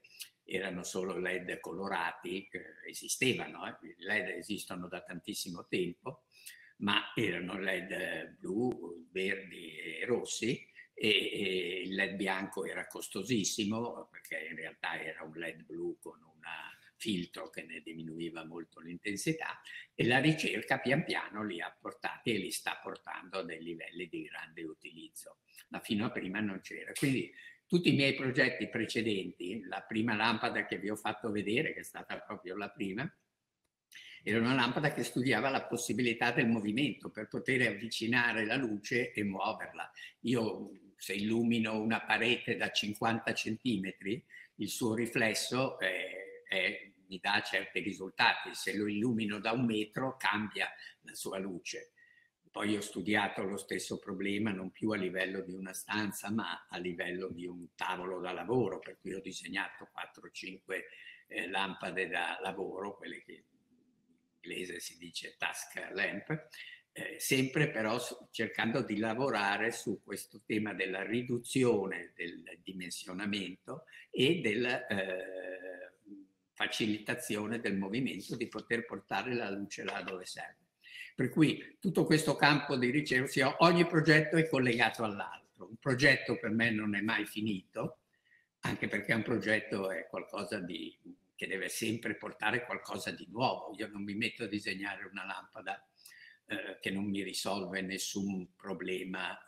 Speaker 2: erano solo LED colorati, esistevano, i LED esistono da tantissimo tempo, ma erano LED blu, verdi e rossi, e il LED bianco era costosissimo perché in realtà era un LED blu con un filtro che ne diminuiva molto l'intensità, e la ricerca pian piano li ha portati e li sta portando a dei livelli di grande utilizzo, ma fino a prima non c'era. Quindi tutti i miei progetti precedenti, la prima lampada che vi ho fatto vedere, che è stata proprio la prima, era una lampada che studiava la possibilità del movimento per poter avvicinare la luce e muoverla. Io, se illumino una parete da 50 centimetri, il suo riflesso mi dà certi risultati. Se lo illumino da 1 metro, cambia la sua luce. Poi ho studiato lo stesso problema non più a livello di una stanza, ma a livello di un tavolo da lavoro, per cui ho disegnato 4-5 lampade da lavoro, quelle che in inglese si dice task lamp, sempre però cercando di lavorare su questo tema della riduzione del dimensionamento e della facilitazione del movimento, di poter portare la luce là dove serve. Per cui tutto questo campo di ricerca, ogni progetto è collegato all'altro. Un progetto per me non è mai finito, anche perché un progetto è qualcosa che deve sempre portare qualcosa di nuovo. Io non mi metto a disegnare una lampada che non mi risolve nessun problema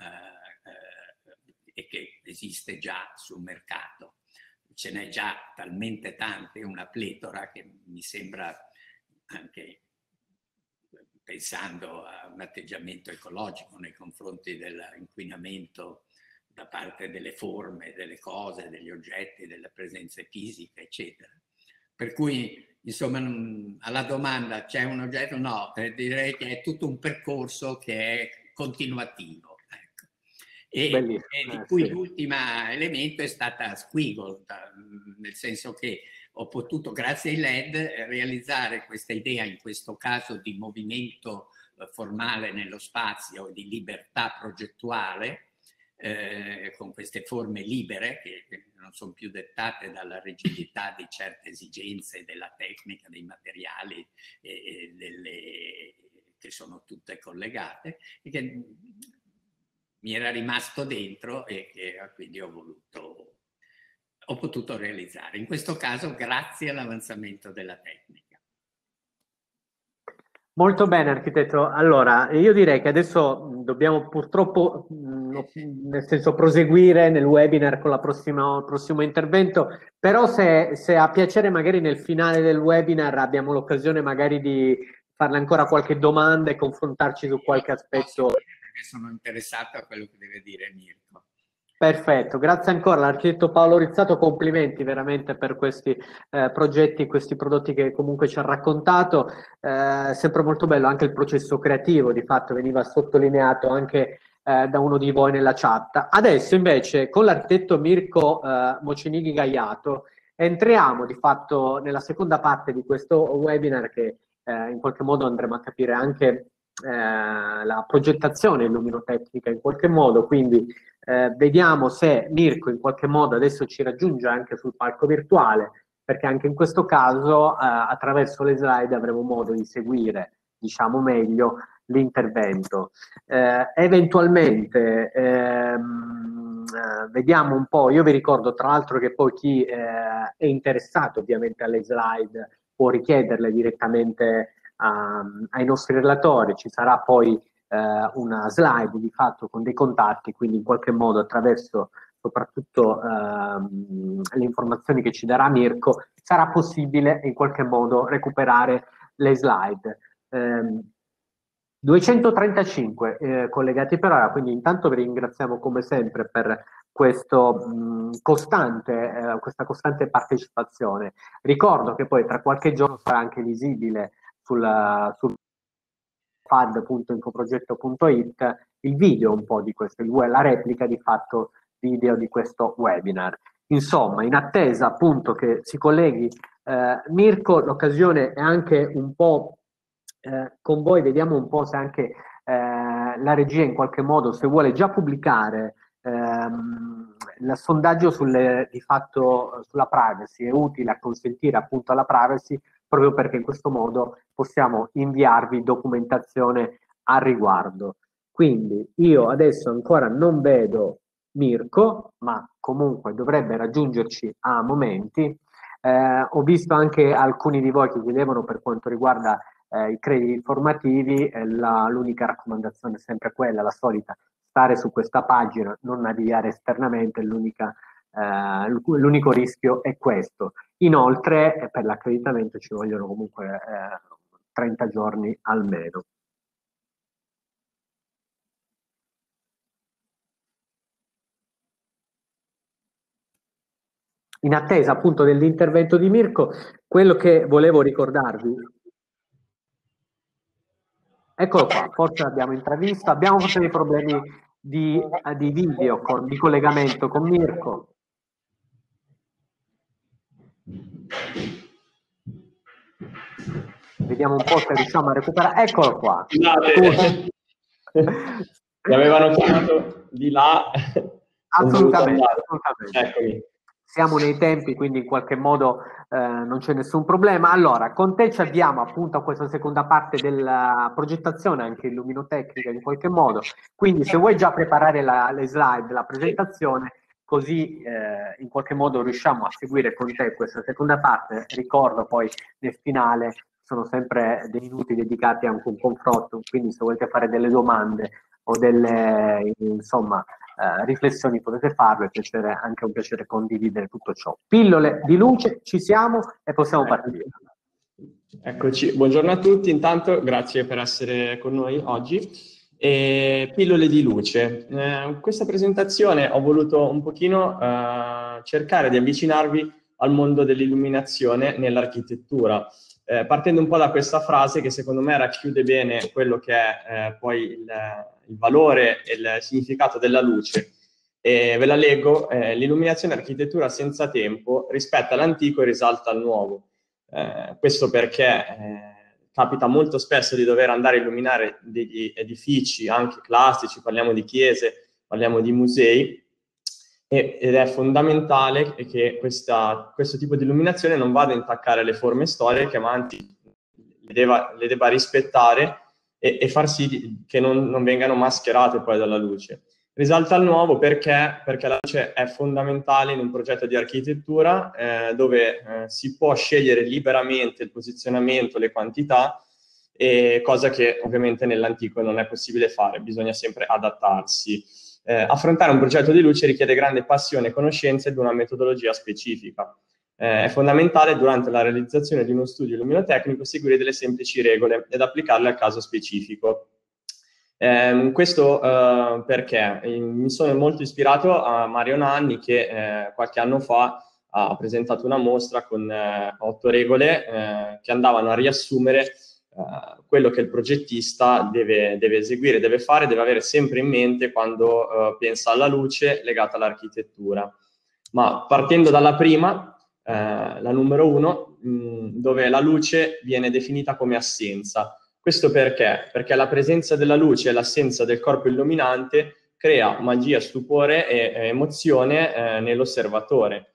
Speaker 2: e che esiste già sul mercato. Ce n'è già talmente tante, una pletora, che mi sembra, anche pensando a un atteggiamento ecologico nei confronti dell'inquinamento da parte delle forme, delle cose, degli oggetti, delle presenze fisiche, eccetera. Per cui, insomma, alla domanda c'è un oggetto? No, direi che è tutto un percorso che è continuativo. Ecco. E di cui sì, l'ultimo elemento è stata Squiggle, nel senso che ho potuto, grazie ai LED, realizzare questa idea, in questo caso di movimento formale nello spazio, di libertà progettuale, con queste forme libere che non sono più dettate dalla rigidità di certe esigenze della tecnica, dei materiali che sono tutte collegate, e che mi era rimasto dentro e che quindi ho potuto realizzare. In questo caso grazie all'avanzamento della tecnica.
Speaker 1: Molto bene, architetto. Allora, io direi che adesso dobbiamo purtroppo, nel senso, proseguire nel webinar con il prossimo intervento, però se ha piacere magari nel finale del webinar abbiamo l'occasione magari di farle ancora qualche domanda e confrontarci su qualche aspetto.
Speaker 2: Perché sono interessato a quello che deve dire Mirko.
Speaker 1: Perfetto, grazie ancora all'architetto Paolo Rizzato, complimenti veramente per questi progetti, questi prodotti che comunque ci ha raccontato, sempre molto bello anche il processo creativo, di fatto veniva sottolineato anche da uno di voi nella chat. Adesso invece con l'architetto Mirko Mocenighi Gaiato entriamo di fatto nella seconda parte di questo webinar, che in qualche modo andremo a capire anche la progettazione illuminotecnica in qualche modo, quindi vediamo se Mirko in qualche modo adesso ci raggiunge anche sul palco virtuale, perché anche in questo caso attraverso le slide avremo modo di seguire, diciamo, meglio l'intervento. Eventualmente vediamo un po', io vi ricordo tra l'altro che poi chi è interessato ovviamente alle slide può richiederle direttamente ai nostri relatori, ci sarà poi una slide di fatto con dei contatti, quindi in qualche modo attraverso soprattutto le informazioni che ci darà Mirko sarà possibile in qualche modo recuperare le slide. 235 collegati per ora, quindi intanto vi ringraziamo come sempre per questo, questa costante partecipazione. Ricordo che poi tra qualche giorno sarà anche visibile sul fad.infoprogetto.it il video un po' di questo, la replica di fatto video di questo webinar. Insomma, in attesa appunto che si colleghi Mirko, l'occasione è anche un po' con voi, vediamo un po' se anche la regia in qualche modo, se vuole già pubblicare il sondaggio di fatto sulla privacy è utile a consentire appunto alla privacy, proprio perché in questo modo possiamo inviarvi documentazione al riguardo. Quindi io adesso ancora non vedo Mirko, ma comunque dovrebbe raggiungerci a momenti. Ho visto anche alcuni di voi che chiedevano per quanto riguarda i crediti formativi, l'unica raccomandazione è sempre quella, la solita, stare su questa pagina, non navigare esternamente, l'unico rischio è questo. Inoltre, per l'accreditamento ci vogliono comunque 30 giorni almeno. In attesa appunto dell'intervento di Mirko, quello che volevo ricordarvi, eccolo qua, forse abbiamo intravisto, abbiamo forse dei problemi di video, di collegamento con Mirko. Vediamo un po' se riusciamo a recuperare. Eccolo qua.
Speaker 3: Mi avevano chiamato di là.
Speaker 1: Assolutamente.
Speaker 3: Eccomi.
Speaker 1: Siamo nei tempi, quindi in qualche modo non c'è nessun problema. Allora, con te ci avviamo appunto a questa seconda parte della progettazione, anche illuminotecnica in qualche modo. Quindi se vuoi già preparare le slide, la presentazione, così in qualche modo riusciamo a seguire con te questa seconda parte. Ricordo poi nel finale sono sempre dei minuti dedicati anche a un confronto, quindi se volete fare delle domande o delle, insomma, riflessioni potete farlo, è anche un piacere condividere tutto ciò. Pillole di luce, ci siamo e possiamo partire.
Speaker 3: Eccoci, buongiorno a tutti, intanto grazie per essere con noi oggi. Pillole di luce. Questa presentazione ho voluto un pochino cercare di avvicinarvi al mondo dell'illuminazione nell'architettura, partendo un po' da questa frase che secondo me racchiude bene quello che è poi il valore e il significato della luce. Ve la leggo: l'illuminazione è architettura senza tempo, rispetta l'antico e risalta il nuovo. Questo perché capita molto spesso di dover andare a illuminare degli edifici anche classici, parliamo di chiese, parliamo di musei, ed è fondamentale che questo tipo di illuminazione non vada a intaccare le forme storiche, ma anzi le debba rispettare e far sì che non vengano mascherate poi dalla luce. Risalta il nuovo perché la luce è fondamentale in un progetto di architettura dove si può scegliere liberamente il posizionamento, le quantità, cosa che ovviamente nell'antico non è possibile fare, bisogna sempre adattarsi. Affrontare un progetto di luce richiede grande passione e conoscenza di una metodologia specifica. È fondamentale durante la realizzazione di uno studio illuminotecnico seguire delle semplici regole ed applicarle al caso specifico. Questo perché mi sono molto ispirato a Mario Nanni che qualche anno fa ha presentato una mostra con 8 regole che andavano a riassumere quello che il progettista deve eseguire, deve fare, deve avere sempre in mente quando pensa alla luce legata all'architettura. Ma partendo dalla prima, la numero 1, dove la luce viene definita come assenza. Questo perché? Perché la presenza della luce e l'assenza del corpo illuminante crea magia, stupore e emozione nell'osservatore,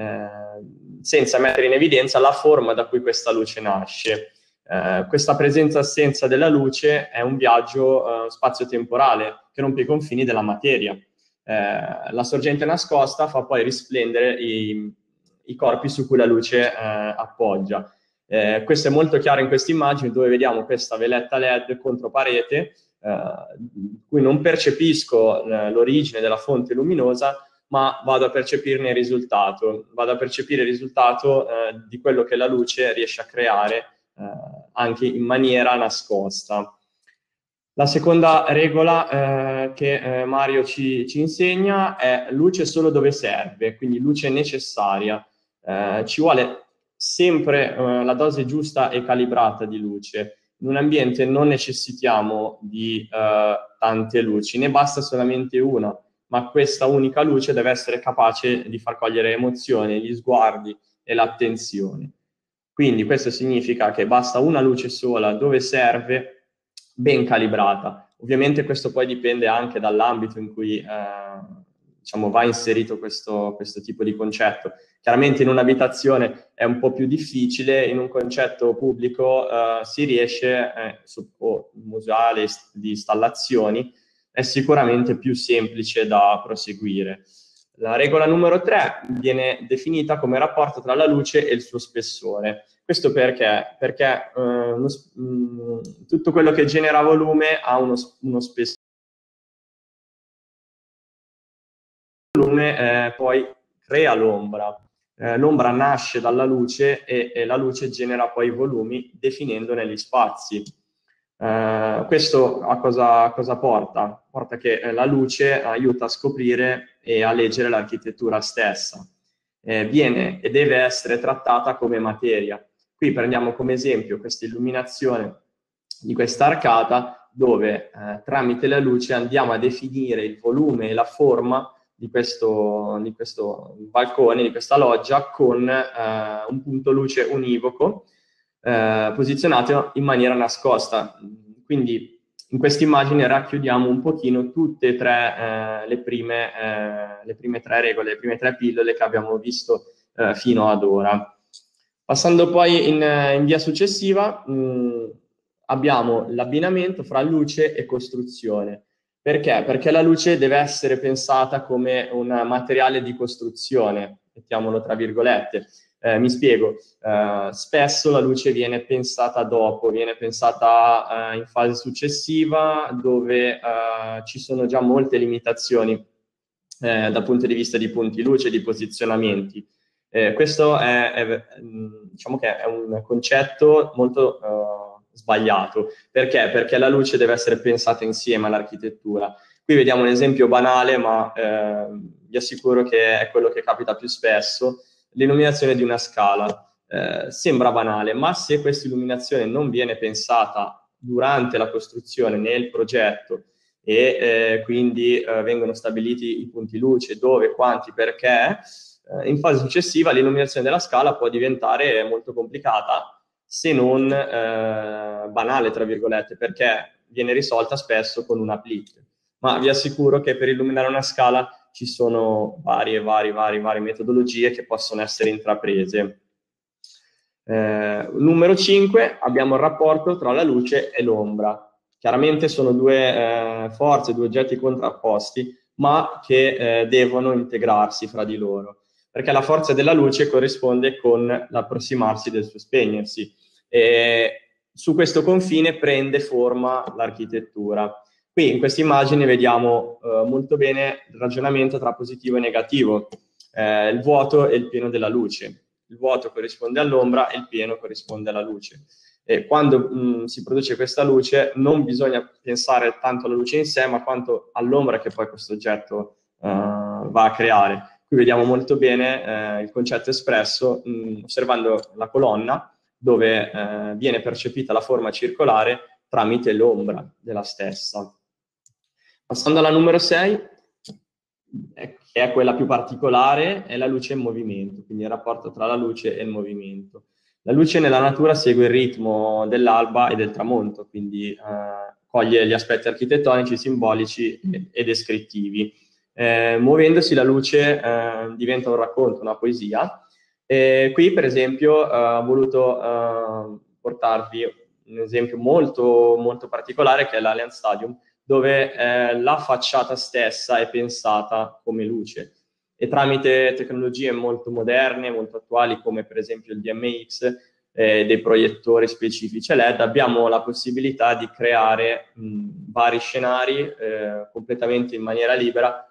Speaker 3: senza mettere in evidenza la forma da cui questa luce nasce. Questa presenza-assenza della luce è un viaggio spazio-temporale che rompe i confini della materia. La sorgente nascosta fa poi risplendere i corpi su cui la luce appoggia. Questo è molto chiaro in queste immagini dove vediamo questa veletta LED contro parete, cui non percepisco l'origine della fonte luminosa, ma vado a percepirne il risultato. Vado a percepire il risultato di quello che la luce riesce a creare anche in maniera nascosta. La seconda regola che Mario ci insegna è luce solo dove serve, quindi luce necessaria. Ci vuole sempre la dose giusta e calibrata di luce. In un ambiente non necessitiamo di tante luci, ne basta solamente una, ma questa unica luce deve essere capace di far cogliere emozioni, gli sguardi e l'attenzione. Quindi questo significa che basta una luce sola dove serve, ben calibrata. Ovviamente questo poi dipende anche dall'ambito in cui diciamo, va inserito questo tipo di concetto. Chiaramente in un'abitazione è un po' più difficile, in un concetto pubblico si riesce, o museale di installazioni, è sicuramente più semplice da proseguire. La regola numero 3 viene definita come rapporto tra la luce e il suo spessore. Questo perché? Perché tutto quello che genera volume ha uno spessore. Il volume poi crea l'ombra. L'ombra nasce dalla luce e la luce genera poi volumi definendone gli spazi. Questo a cosa porta? Porta che la luce aiuta a scoprire e a leggere l'architettura stessa. Viene e deve essere trattata come materia. Qui prendiamo come esempio questa illuminazione di questa arcata dove tramite la luce andiamo a definire il volume e la forma di questo balcone, di questa loggia, con un punto luce univoco posizionato in maniera nascosta. Quindi in questa immagine racchiudiamo un pochino tutte e tre le prime tre regole, le prime tre pillole che abbiamo visto fino ad ora. Passando poi in via successiva, abbiamo l'abbinamento fra luce e costruzione. Perché? Perché la luce deve essere pensata come un materiale di costruzione, mettiamolo tra virgolette. Mi spiego, spesso la luce viene pensata dopo, viene pensata in fase successiva, dove ci sono già molte limitazioni dal punto di vista di punti luce, di posizionamenti. Questo diciamo che è un concetto molto sbagliato. Perché? Perché la luce deve essere pensata insieme all'architettura. Qui vediamo un esempio banale, ma vi assicuro che è quello che capita più spesso: l'illuminazione di una scala. Sembra banale, ma se questa illuminazione non viene pensata durante la costruzione, nel progetto, e quindi vengono stabiliti i punti luce, dove, quanti, perché, in fase successiva l'illuminazione della scala può diventare molto complicata, se non banale, tra virgolette, perché viene risolta spesso con un applique. Ma vi assicuro che per illuminare una scala ci sono varie metodologie che possono essere intraprese. Numero 5, abbiamo il rapporto tra la luce e l'ombra. Chiaramente sono due forze, due oggetti contrapposti, ma che devono integrarsi fra di loro, perché la forza della luce corrisponde con l'approssimarsi del suo spegnersi. Su questo confine prende forma l'architettura. Qui in questa immagine vediamo molto bene il ragionamento tra positivo e negativo, il vuoto e il pieno della luce. Il vuoto corrisponde all'ombra e il pieno corrisponde alla luce. E quando si produce questa luce non bisogna pensare tanto alla luce in sé, ma quanto all'ombra che poi questo oggetto va a creare. Qui vediamo molto bene il concetto espresso osservando la colonna, dove viene percepita la forma circolare tramite l'ombra della stessa. Passando alla numero 6, che è quella più particolare, è la luce in movimento, quindi il rapporto tra la luce e il movimento. La luce nella natura segue il ritmo dell'alba e del tramonto, quindi coglie gli aspetti architettonici, simbolici e descrittivi. Muovendosi la luce diventa un racconto, una poesia. Qui per esempio ho voluto portarvi un esempio molto, molto particolare, che è l'Allianz Stadium, dove la facciata stessa è pensata come luce, e tramite tecnologie molto moderne, molto attuali, come per esempio il DMX, dei proiettori specifici LED, abbiamo la possibilità di creare vari scenari completamente in maniera libera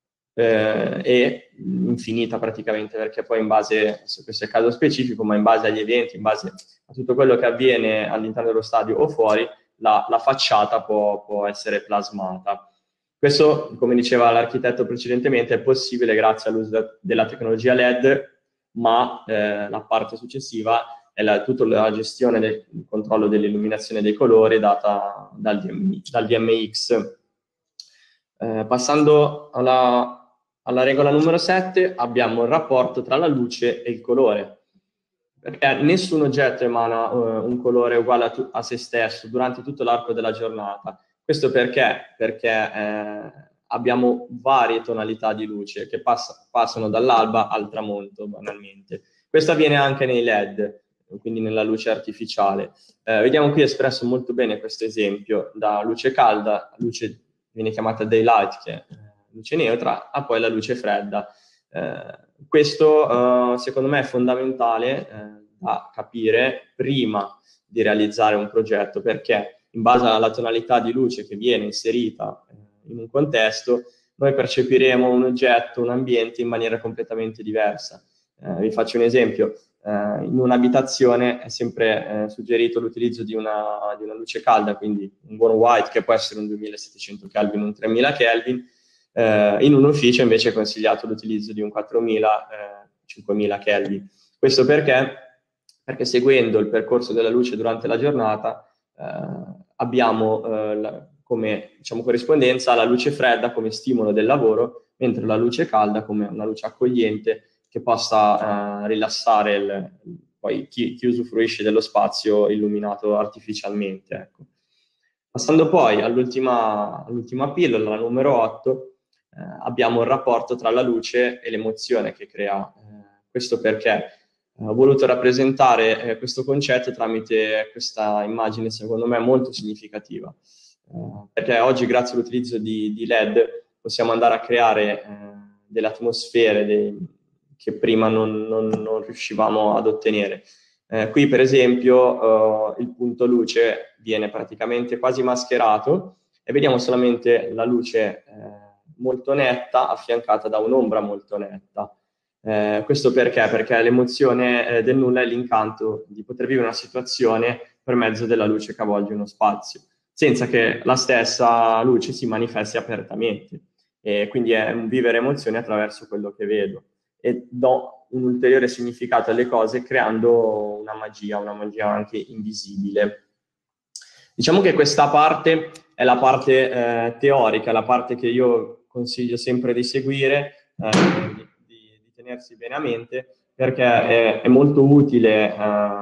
Speaker 3: e infinita praticamente, perché poi in base, questo è il caso specifico, ma in base agli eventi, in base a tutto quello che avviene all'interno dello stadio o fuori, la facciata può essere plasmata. Questo, come diceva l'architetto precedentemente, è possibile grazie all'uso della tecnologia LED, ma la parte successiva è tutta la gestione del controllo dell'illuminazione dei colori data dal DMX. Passando alla regola numero 7, abbiamo il rapporto tra la luce e il colore. Perché nessun oggetto emana un colore uguale a se stesso durante tutto l'arco della giornata. Questo perché? Perché abbiamo varie tonalità di luce che passano dall'alba al tramonto, banalmente. Questo avviene anche nei LED, quindi nella luce artificiale. Vediamo qui espresso molto bene questo esempio, da luce calda, luce viene chiamata daylight, che è luce neutra, a poi la luce fredda. Questo secondo me è fondamentale da capire prima di realizzare un progetto, perché in base alla tonalità di luce che viene inserita in un contesto, noi percepiremo un oggetto, un ambiente in maniera completamente diversa. Vi faccio un esempio. In un'abitazione è sempre suggerito l'utilizzo di una luce calda, quindi un buon white che può essere un 2700 Kelvin, un 3000 Kelvin. In un ufficio invece è consigliato l'utilizzo di un 4000, 5000 Kelvin. Questo perché seguendo il percorso della luce durante la giornata abbiamo come corrispondenza la luce fredda come stimolo del lavoro, mentre la luce calda come una luce accogliente che possa rilassare poi chi usufruisce dello spazio illuminato artificialmente. Ecco. Passando poi all'ultima pillola, la numero 8, abbiamo il rapporto tra la luce e l'emozione che crea. Questo perché ho voluto rappresentare questo concetto tramite questa immagine, secondo me, molto significativa. Perché oggi, grazie all'utilizzo di LED, possiamo andare a creare delle atmosfere che prima non riuscivamo ad ottenere. Qui, per esempio, il punto luce viene praticamente quasi mascherato e vediamo solamente la luce molto netta affiancata da un'ombra molto netta. Questo perché? Perché l'emozione del nulla è l'incanto di poter vivere una situazione per mezzo della luce che avvolge uno spazio, senza che la stessa luce si manifesti apertamente. E quindi è un vivere emozioni attraverso quello che vedo. E do un ulteriore significato alle cose creando una magia anche invisibile. Diciamo che questa parte è la parte teorica, la parte che io consiglio sempre di seguire, di tenersi bene a mente, perché è molto utile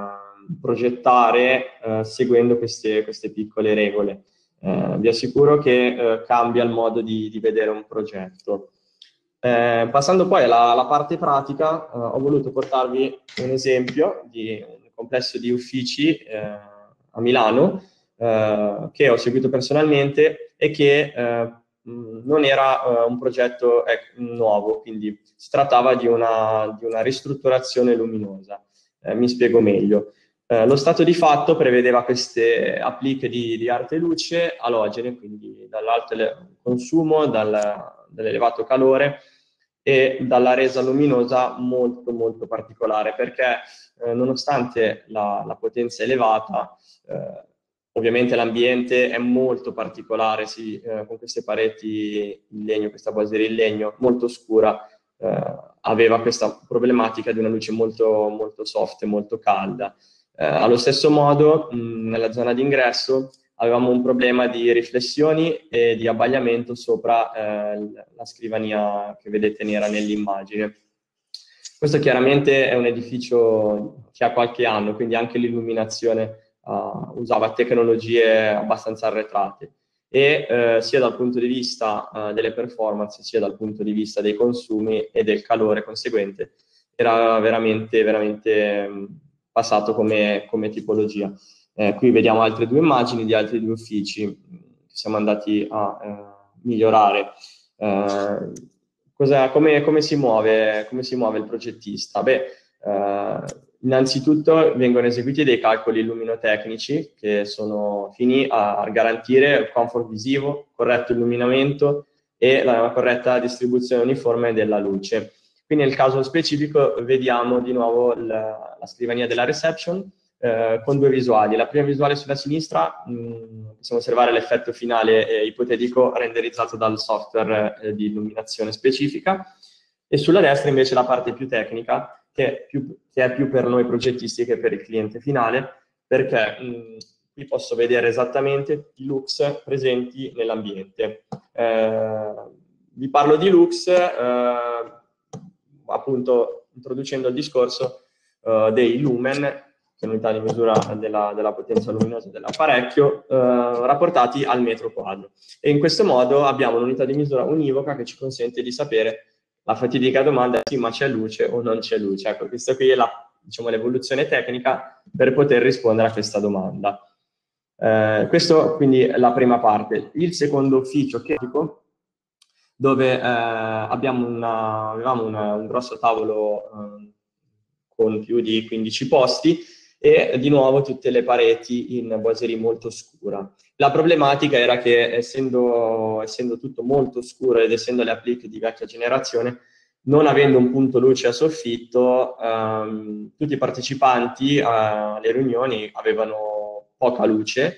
Speaker 3: progettare seguendo queste piccole regole. Vi assicuro che cambia il modo di vedere un progetto. Passando poi alla parte pratica, ho voluto portarvi un esempio di un complesso di uffici a Milano che ho seguito personalmente e che non era un progetto nuovo, quindi si trattava di una ristrutturazione luminosa. Mi spiego meglio. Lo stato di fatto prevedeva queste appliche di arte e luce alogene, quindi dall'alto consumo, dall'elevato calore e dalla resa luminosa molto molto particolare, perché nonostante la potenza elevata, ovviamente l'ambiente è molto particolare, con queste pareti in legno, questa boiseria in legno molto scura, aveva questa problematica di una luce molto, molto soft e molto calda. Allo stesso modo, nella zona d'ingresso avevamo un problema di riflessioni e di abbagliamento sopra la scrivania che vedete nera nell'immagine. Questo chiaramente è un edificio che ha qualche anno, quindi anche l'illuminazione usava tecnologie abbastanza arretrate. E sia dal punto di vista delle performance, sia dal punto di vista dei consumi e del calore conseguente, era veramente, veramente passato come tipologia. Qui vediamo altre due immagini di altri due uffici che siamo andati a migliorare. Come si muove il progettista? Innanzitutto vengono eseguiti dei calcoli illuminotecnici che sono fini a garantire il comfort visivo, corretto illuminamento e la corretta distribuzione uniforme della luce. Qui nel caso specifico vediamo di nuovo la scrivania della reception con due visuali. La prima visuale sulla sinistra possiamo osservare l'effetto finale ipotetico renderizzato dal software di illuminazione specifica, e sulla destra invece la parte più tecnica che è più per noi progettisti che per il cliente finale, perché qui posso vedere esattamente i lux presenti nell'ambiente. Vi parlo di lux appunto introducendo il discorso dei lumen, che è l'unità di misura della potenza luminosa dell'apparecchio, rapportati al metro quadro. E in questo modo abbiamo un'unità di misura univoca che ci consente di sapere la fatidica domanda: sì, ma c'è luce o non c'è luce? Ecco, questa qui è l'evoluzione tecnica per poter rispondere a questa domanda. Questo quindi è la prima parte. Il secondo ufficio chimico, dove avevamo un grosso tavolo con più di 15 posti e di nuovo tutte le pareti in boiserie molto scura. La problematica era che essendo tutto molto scuro ed essendo le applique di vecchia generazione, non avendo un punto luce a soffitto, tutti i partecipanti alle riunioni avevano poca luce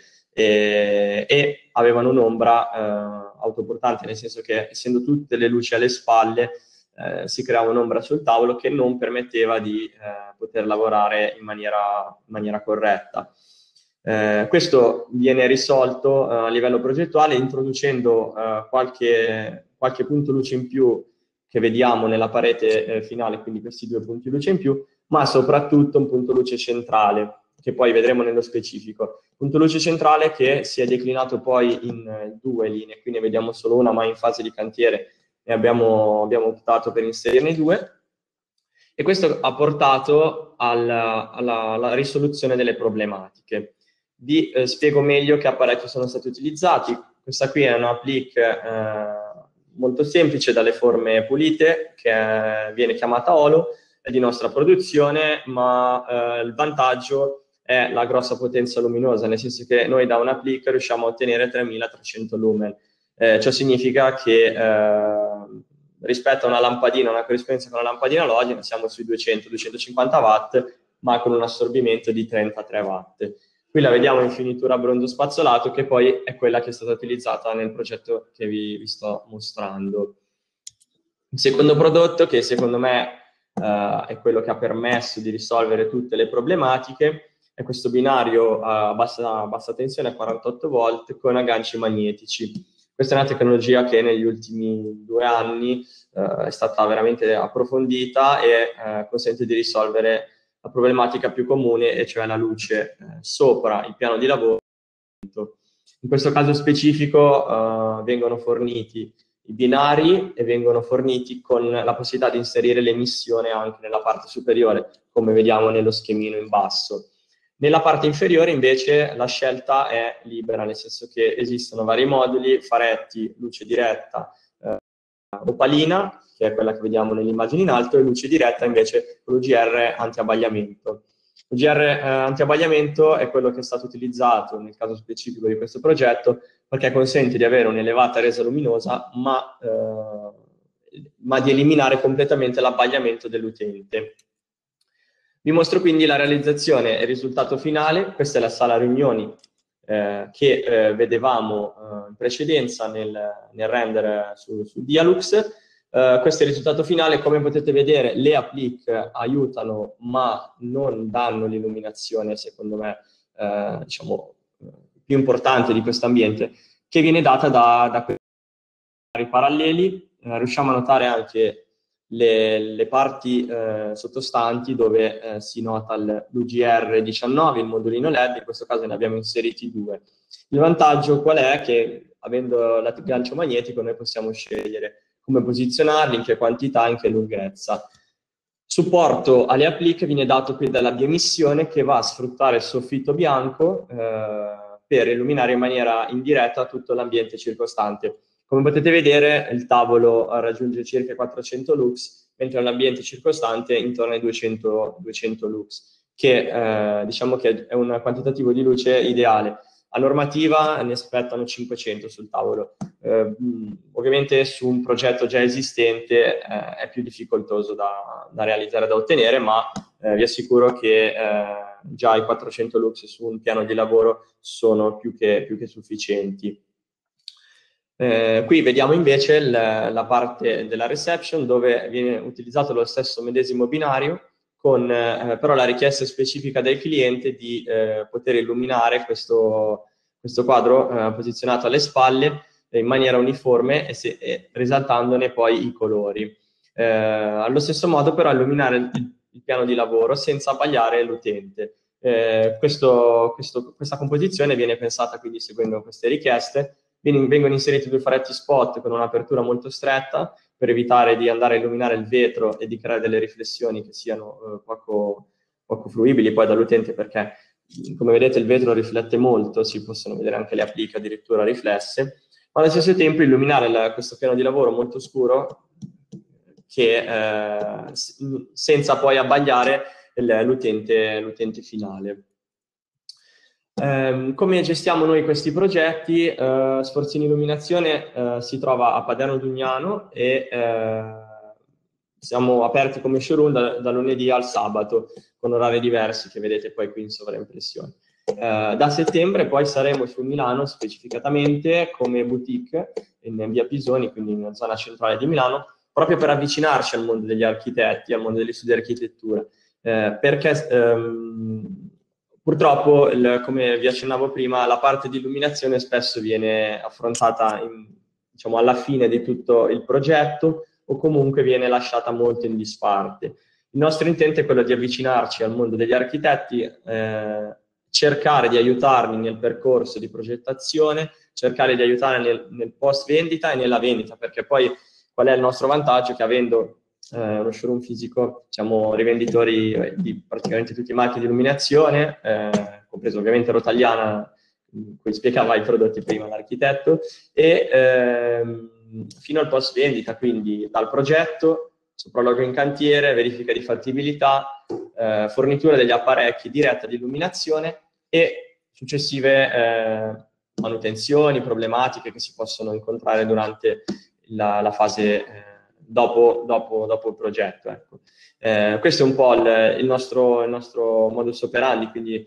Speaker 3: e avevano un'ombra autoportante, nel senso che essendo tutte le luci alle spalle si creava un'ombra sul tavolo che non permetteva di poter lavorare in maniera corretta. Questo viene risolto a livello progettuale introducendo qualche punto luce in più che vediamo nella parete finale, quindi questi 2 punti luce in più, ma soprattutto un punto luce centrale, che poi vedremo nello specifico. Punto luce centrale che si è declinato poi in 2 linee, qui ne vediamo solo una, ma in fase di cantiere e abbiamo optato per inserirne 2. E questo ha portato alla risoluzione delle problematiche. Vi spiego meglio che apparecchi sono stati utilizzati. Questa qui è una applique molto semplice, dalle forme pulite, che viene chiamata Holo, è di nostra produzione, ma il vantaggio è la grossa potenza luminosa, nel senso che noi da un'applique riusciamo a ottenere 3300 lumen. Ciò significa che rispetto a una lampadina, una corrispondenza con una lampadina halogena, siamo sui 200-250 watt, ma con un assorbimento di 33 watt. Qui la vediamo in finitura bronzo spazzolato, che poi è quella che è stata utilizzata nel progetto che vi sto mostrando. Il secondo prodotto, che secondo me è quello che ha permesso di risolvere tutte le problematiche, è questo binario a bassa tensione a 48 volt con agganci magnetici. Questa è una tecnologia che negli ultimi 2 anni è stata veramente approfondita e consente di risolvere la problematica più comune, e cioè la luce sopra il piano di lavoro. In questo caso specifico vengono forniti i binari e vengono forniti con la possibilità di inserire l'emissione anche nella parte superiore, come vediamo nello schemino in basso. Nella parte inferiore invece la scelta è libera, nel senso che esistono vari moduli: faretti, luce diretta, opalina, che è quella che vediamo nelle immagini in alto, e luce diretta invece con l'UGR anti-abbagliamento. L'UGR anti-abbagliamento è quello che è stato utilizzato nel caso specifico di questo progetto perché consente di avere un'elevata resa luminosa, ma di eliminare completamente l'abbagliamento dell'utente. Vi mostro quindi la realizzazione e il risultato finale. Questa è la sala riunioni che vedevamo in precedenza nel render su Dialux. Questo è il risultato finale. Come potete vedere, le applique aiutano ma non danno l'illuminazione, secondo me, diciamo, più importante di questo ambiente, che viene data da questi paralleli. Riusciamo a notare anche le parti sottostanti dove si nota l'UGR19, il modulino LED. In questo caso ne abbiamo inseriti 2. Il vantaggio qual è? Che avendo l'aggancio magnetico noi possiamo scegliere come posizionarli, in che quantità, in che lunghezza. Supporto alle applique viene dato qui dalla biemissione, che va a sfruttare il soffitto bianco per illuminare in maniera indiretta tutto l'ambiente circostante. Come potete vedere, il tavolo raggiunge circa 400 lux, mentre l'ambiente circostante è intorno ai 200 lux, che diciamo che è un quantitativo di luce ideale. A normativa ne aspettano 500 sul tavolo. Ovviamente su un progetto già esistente è più difficoltoso da realizzare, da ottenere, ma vi assicuro che già i 400 lux su un piano di lavoro sono più che sufficienti. Qui vediamo invece la parte della reception, dove viene utilizzato lo stesso medesimo binario, con però la richiesta specifica del cliente di poter illuminare questo quadro posizionato alle spalle in maniera uniforme e risaltandone poi i colori. Allo stesso modo però illuminare il piano di lavoro senza abbagliare l'utente. Questa composizione viene pensata quindi seguendo queste richieste. Vengono inseriti 2 faretti spot con un'apertura molto stretta per evitare di andare a illuminare il vetro e di creare delle riflessioni che siano poco fruibili poi dall'utente, perché come vedete il vetro riflette molto, si possono vedere anche le appliche addirittura riflesse, ma allo stesso tempo illuminare questo piano di lavoro molto scuro che senza poi abbagliare l'utente finale. Come gestiamo noi questi progetti? Sforzini Illuminazione si trova a Paderno Dugnano e siamo aperti come showroom da lunedì al sabato con orari diversi che vedete poi qui in sovraimpressione. Da settembre poi saremo su Milano specificatamente come boutique in via Pisoni, quindi nella zona centrale di Milano, proprio per avvicinarci al mondo degli architetti, al mondo degli studi di architettura, perché purtroppo, come vi accennavo prima, la parte di illuminazione spesso viene affrontata diciamo, alla fine di tutto il progetto o comunque viene lasciata molto in disparte. Il nostro intento è quello di avvicinarci al mondo degli architetti, cercare di aiutarli nel percorso di progettazione, cercare di aiutare nel post vendita e nella vendita, perché poi qual è il nostro vantaggio? Che avendo uno showroom fisico, siamo rivenditori di praticamente tutti i marchi di illuminazione, compreso ovviamente Rotagliana, in cui spiegava i prodotti prima l'architetto, e fino al post vendita, quindi dal progetto, sopralluogo in cantiere, verifica di fattibilità, fornitura degli apparecchi diretta di illuminazione e successive manutenzioni, problematiche che si possono incontrare durante la fase dopo il progetto. Ecco. Questo è un po' il nostro modus operandi, quindi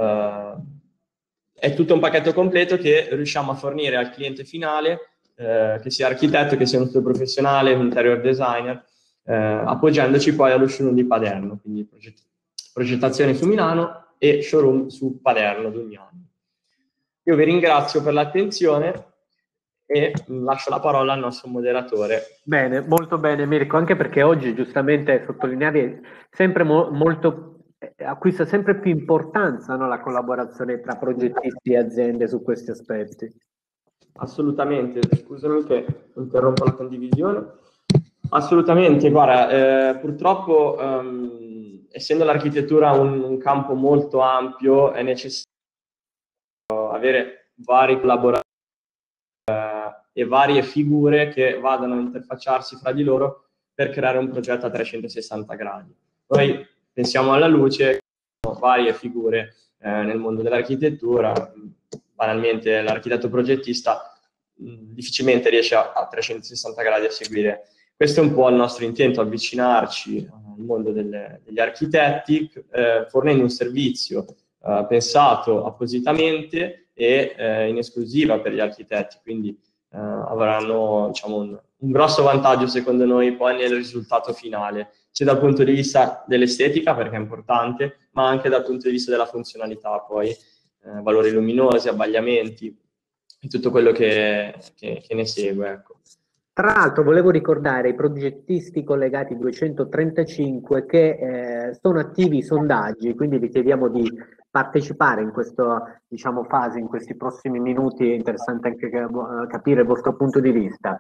Speaker 3: è tutto un pacchetto completo che riusciamo a fornire al cliente finale, che sia architetto, che sia un studio professionale, un interior designer, appoggiandoci poi allo showroom di Paderno, quindi progettazione su Milano e showroom su Paderno, Dugnano. Io vi ringrazio per l'attenzione e lascio la parola al nostro moderatore.
Speaker 1: Bene, molto bene Mirko, anche perché oggi giustamente sottolineavi sempre acquista sempre più importanza, no, la collaborazione tra progettisti e aziende su questi aspetti.
Speaker 3: Assolutamente, scusami che interrompo la condivisione. Assolutamente, guarda, purtroppo essendo l'architettura un campo molto ampio è necessario avere vari collaboratori e varie figure che vadano a interfacciarsi fra di loro per creare un progetto a 360 gradi. Noi pensiamo alla luce, sono varie figure nel mondo dell'architettura, banalmente l'architetto progettista difficilmente riesce a 360 gradi a seguire. Questo è un po' il nostro intento, avvicinarci al mondo degli architetti, fornendo un servizio pensato appositamente e in esclusiva per gli architetti, quindi avranno, diciamo, un grosso vantaggio secondo noi poi nel risultato finale, sia dal punto di vista dell'estetica, perché è importante, ma anche dal punto di vista della funzionalità, poi valori luminosi, abbagliamenti e tutto quello che ne segue, ecco.
Speaker 1: Tra l'altro volevo ricordare ai progettisti collegati 235 che sono attivi i sondaggi, quindi vi chiediamo di partecipare in questa, diciamo, fase, in questi prossimi minuti. È interessante anche capire il vostro punto di vista.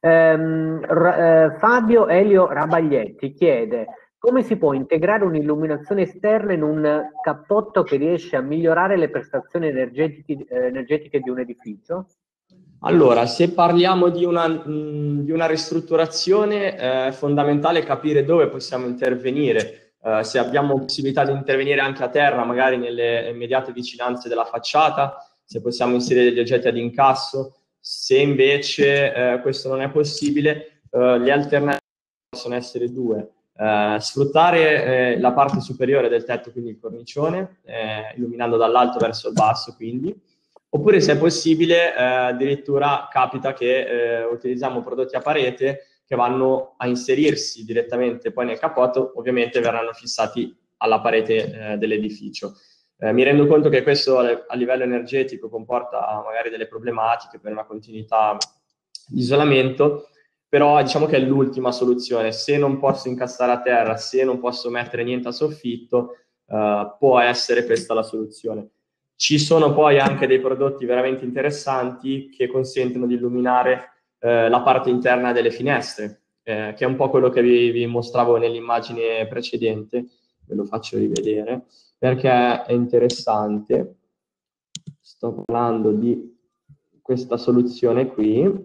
Speaker 1: Fabio Elio Rabaglietti chiede: come si può integrare un'illuminazione esterna in un cappotto che riesce a migliorare le prestazioni energetiche di un edificio?
Speaker 3: Allora, se parliamo di una ristrutturazione, è fondamentale capire dove possiamo intervenire. Se abbiamo possibilità di intervenire anche a terra, magari nelle immediate vicinanze della facciata, se possiamo inserire degli oggetti ad incasso. Se invece questo non è possibile, le alternative possono essere due. Sfruttare la parte superiore del tetto, quindi il cornicione, illuminando dall'alto verso il basso, quindi. Oppure, se è possibile, addirittura capita che utilizziamo prodotti a parete che vanno a inserirsi direttamente poi nel cappotto, ovviamente verranno fissati alla parete dell'edificio. Mi rendo conto che questo a livello energetico comporta magari delle problematiche per una continuità di isolamento, però diciamo che è l'ultima soluzione. Se non posso incassare a terra, se non posso mettere niente a soffitto, può essere questa la soluzione. Ci sono poi anche dei prodotti veramente interessanti che consentono di illuminare la parte interna delle finestre, che è un po' quello che vi mostravo nell'immagine precedente. Ve lo faccio rivedere perché è interessante. Sto parlando di questa soluzione qui,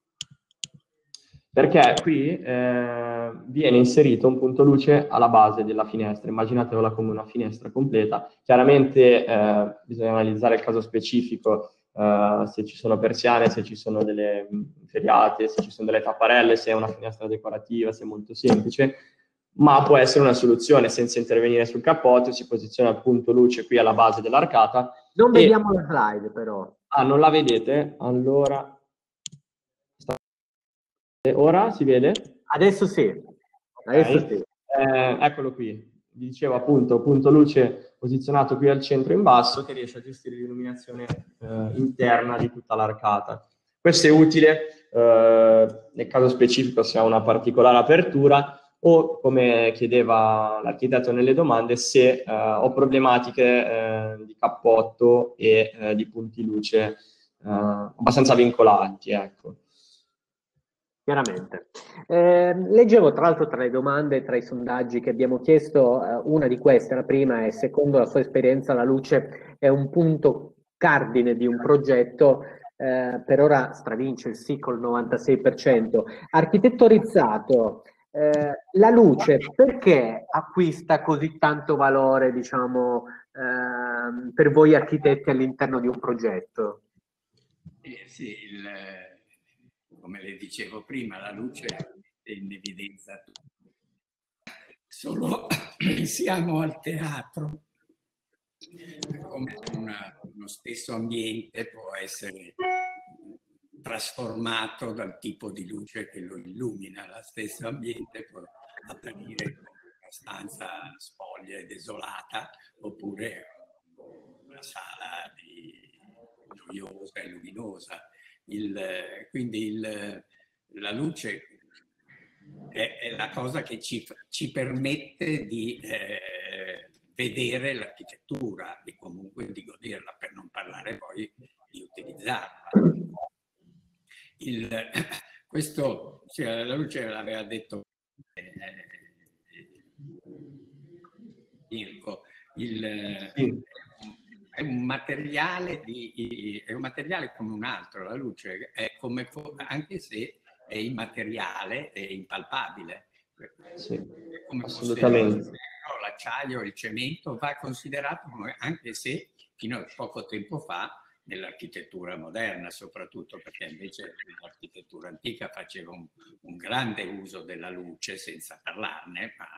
Speaker 3: perché qui viene inserito un punto luce alla base della finestra. Immaginatela come una finestra completa. Chiaramente bisogna analizzare il caso specifico, se ci sono persiane, se ci sono delle ferriate, se ci sono delle tapparelle, se è una finestra decorativa, se è molto semplice, ma può essere una soluzione senza intervenire sul cappotto. Si posiziona il punto luce qui alla base dell'arcata.
Speaker 1: Non vediamo la slide però.
Speaker 3: Ah, non la vedete? Allora... Ora si vede?
Speaker 1: Adesso sì. Adesso
Speaker 3: Okay.
Speaker 1: sì.
Speaker 3: Eccolo qui. Vi dicevo appunto, punto luce posizionato qui al centro in basso che riesce a gestire l'illuminazione interna di tutta l'arcata. Questo è utile nel caso specifico se ha una particolare apertura o, come chiedeva l'architetto nelle domande, se ho problematiche di cappotto e di punti luce abbastanza vincolanti, ecco.
Speaker 1: Chiaramente. Leggevo tra l'altro tra le domande, tra i sondaggi che abbiamo chiesto, una di queste, la prima è: secondo la sua esperienza la luce è un punto cardine di un progetto? Per ora stravince il sì col 96%. Architetto Rizzato, la luce perché acquista così tanto valore, diciamo, per voi architetti all'interno di un progetto?
Speaker 2: Sì, come le dicevo prima, la luce è in evidenza. Solo pensiamo al teatro, come uno stesso ambiente può essere trasformato dal tipo di luce che lo illumina. Lo stesso ambiente può apparire come una stanza spoglia e desolata, oppure una sala gioiosa e luminosa. Quindi la luce è la cosa che ci permette di vedere l'architettura e comunque di goderla, per non parlare poi di utilizzarla. Questo, cioè, la luce l'aveva detto Mirko, è un materiale come un altro. La luce è come, anche se è immateriale, è impalpabile.
Speaker 3: Sì,
Speaker 2: come
Speaker 3: assolutamente.
Speaker 2: L'acciaio, il cemento va considerato come, anche se fino a poco tempo fa nell'architettura moderna, soprattutto perché invece l'architettura antica faceva un grande uso della luce, senza parlarne, ma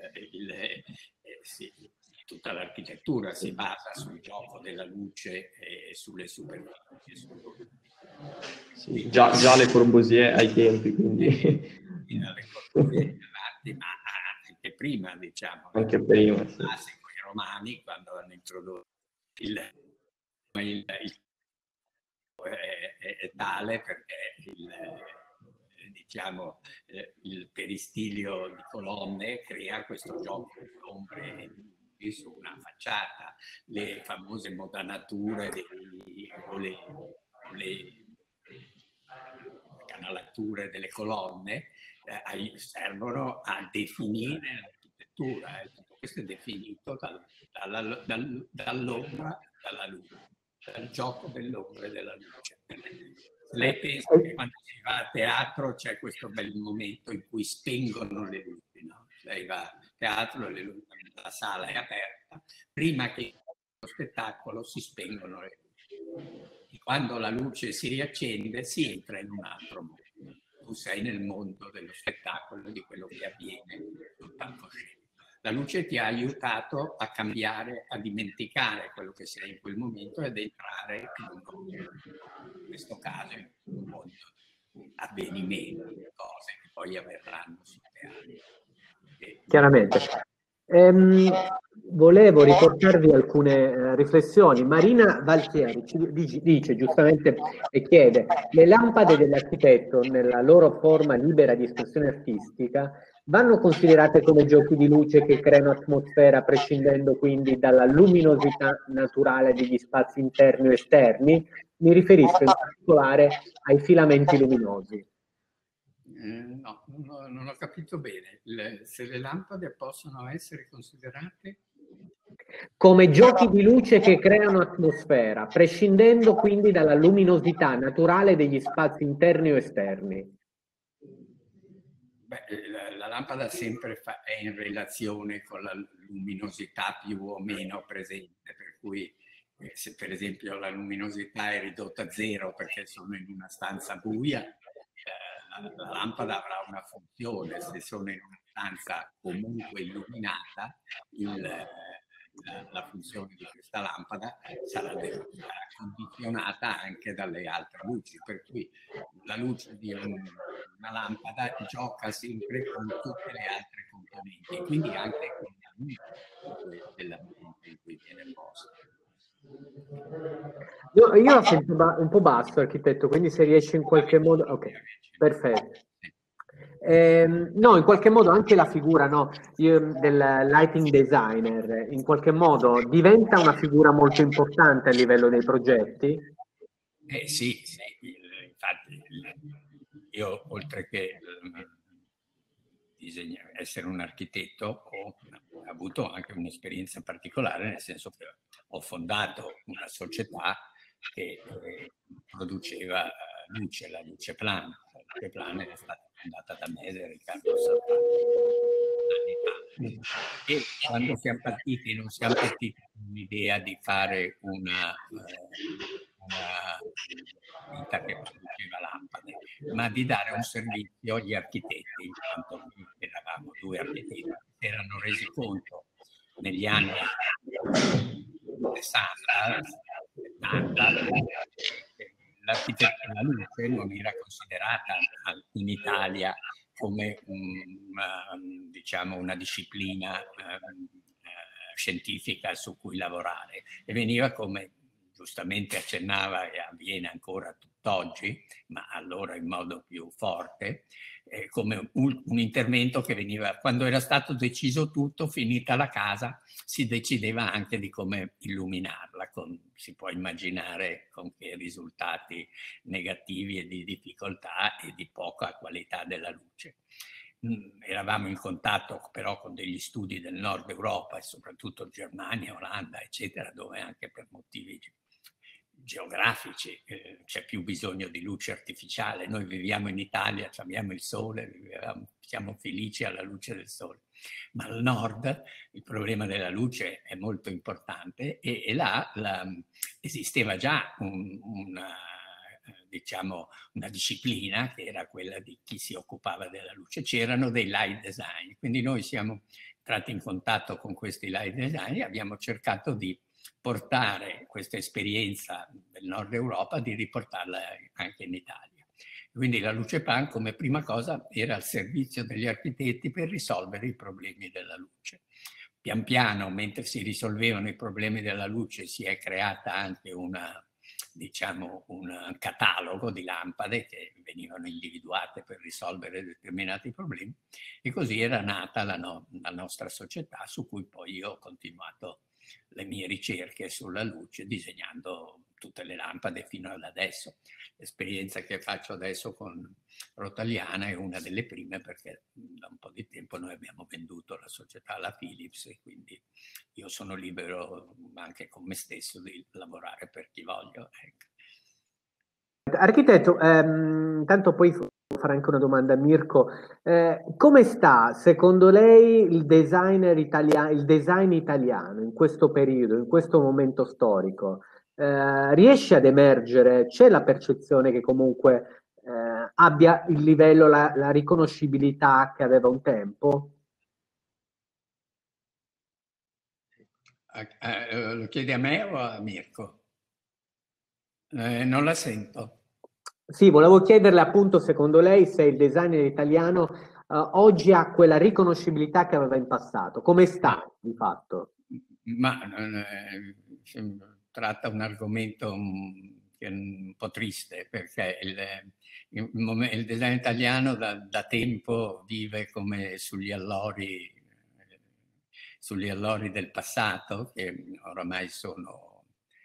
Speaker 2: sì, tutta l'architettura si basa sul gioco della luce e sulle superfici.
Speaker 3: Sì, già Le Corbusier ai tempi, quindi...
Speaker 2: Le Corbusier avanti, ma anche prima, diciamo.
Speaker 3: Anche prima, sì.
Speaker 2: I romani, quando hanno introdotto è tale perché il peristilio di colonne crea questo gioco di ombre su una facciata. Le famose modanature o le canalature delle colonne servono a definire l'architettura. Tutto questo è definito dall'ombra, dalla luce, dal gioco dell'ombra e della luce. Lei pensa che quando si va a teatro c'è questo bel momento in cui spengono le luci, no? Lei va a teatro, la sala è aperta, prima che lo spettacolo si spengono le luci. E quando la luce si riaccende si entra in un altro mondo. Tu sei nel mondo dello spettacolo, di quello che avviene sul palcoscenico. La luce ti ha aiutato a cambiare, a dimenticare quello che sei in quel momento ed entrare in un mondo, in questo caso in un mondo di avvenimenti, di cose che poi avverranno sul teatro.
Speaker 1: Chiaramente. Volevo riportarvi alcune riflessioni. Marina Valtieri dice giustamente e chiede: le lampade dell'architetto nella loro forma libera di espressione artistica vanno considerate come giochi di luce che creano atmosfera, prescindendo quindi dalla luminosità naturale degli spazi interni o esterni? Mi riferisco in particolare ai filamenti luminosi.
Speaker 2: No, non ho capito bene. Se le lampade possono essere considerate
Speaker 1: come giochi di luce che creano atmosfera, prescindendo quindi dalla luminosità naturale degli spazi interni o esterni.
Speaker 2: Beh, la lampada sempre è in relazione con la luminosità più o meno presente, per cui se per esempio la luminosità è ridotta a zero perché sono in una stanza buia, la lampada avrà una funzione. Se sono in una stanza comunque illuminata, la funzione di questa lampada sarà condizionata anche dalle altre luci, per cui la luce di una lampada gioca sempre con tutte le altre componenti e quindi anche con la luce dell'ambiente in cui viene posta.
Speaker 1: Io la sento un po' basso, architetto, quindi se riesce in qualche modo... Ok, perfetto. No, in qualche modo anche la figura, no, del lighting designer in qualche modo diventa una figura molto importante a livello dei progetti.
Speaker 2: Sì, infatti io oltre che essere un architetto ho avuto anche un'esperienza particolare, nel senso che ho fondato una società che produceva luce, la Luce Plan. La Luce Plan è stata fondata da me e da Riccardo Salvani anni fa. E quando siamo partiti, non siamo partiti con l'idea di fare una vita che produceva lampade, ma di dare un servizio agli architetti, in quanto eravamo due architetti che si erano resi conto negli anni 60, 70, l'architettura della luce non era considerata in Italia come diciamo una disciplina scientifica su cui lavorare, e veniva, come giustamente accennava e avviene ancora tutt'oggi, ma allora in modo più forte, come un intervento che veniva, quando era stato deciso tutto, finita la casa, si decideva anche di come illuminarla, si può immaginare con che risultati negativi e di difficoltà e di poca qualità della luce. Eravamo in contatto però con degli studi del nord Europa e soprattutto Germania, Olanda, eccetera, dove anche per motivi geografici c'è più bisogno di luce artificiale. Noi viviamo in Italia, abbiamo il sole, siamo felici alla luce del sole, ma al nord il problema della luce è molto importante e là esisteva già diciamo una disciplina che era quella di chi si occupava della luce. C'erano dei light design, quindi noi siamo entrati in contatto con questi light design e abbiamo cercato di portare questa esperienza del nord Europa, di riportarla anche in Italia. Quindi la Luce Pan come prima cosa era al servizio degli architetti per risolvere i problemi della luce. Pian piano, mentre si risolvevano i problemi della luce, si è creata anche diciamo un catalogo di lampade che venivano individuate per risolvere determinati problemi, e così era nata la nostra società, su cui poi io ho continuato le mie ricerche sulla luce disegnando tutte le lampade fino ad adesso. L'esperienza che faccio adesso con Rotaliana è una delle prime, perché da un po' di tempo noi abbiamo venduto la società alla Philips e quindi io sono libero anche con me stesso di lavorare per chi voglio. Ecco.
Speaker 1: Architetto, tanto poi farò anche una domanda a Mirko. Come sta, secondo lei, il design italiano in questo periodo, in questo momento storico? Riesce ad emergere? C'è la percezione che comunque abbia il livello, la riconoscibilità che aveva un tempo?
Speaker 2: Lo chiedi a me o a Mirko? Non la sento.
Speaker 1: Sì, volevo chiederle appunto, secondo lei, se il designer italiano oggi ha quella riconoscibilità che aveva in passato. Come sta, di fatto?
Speaker 2: Ma tratta un argomento che è un po' triste, perché il design italiano da tempo vive come sugli allori del passato, che oramai sono,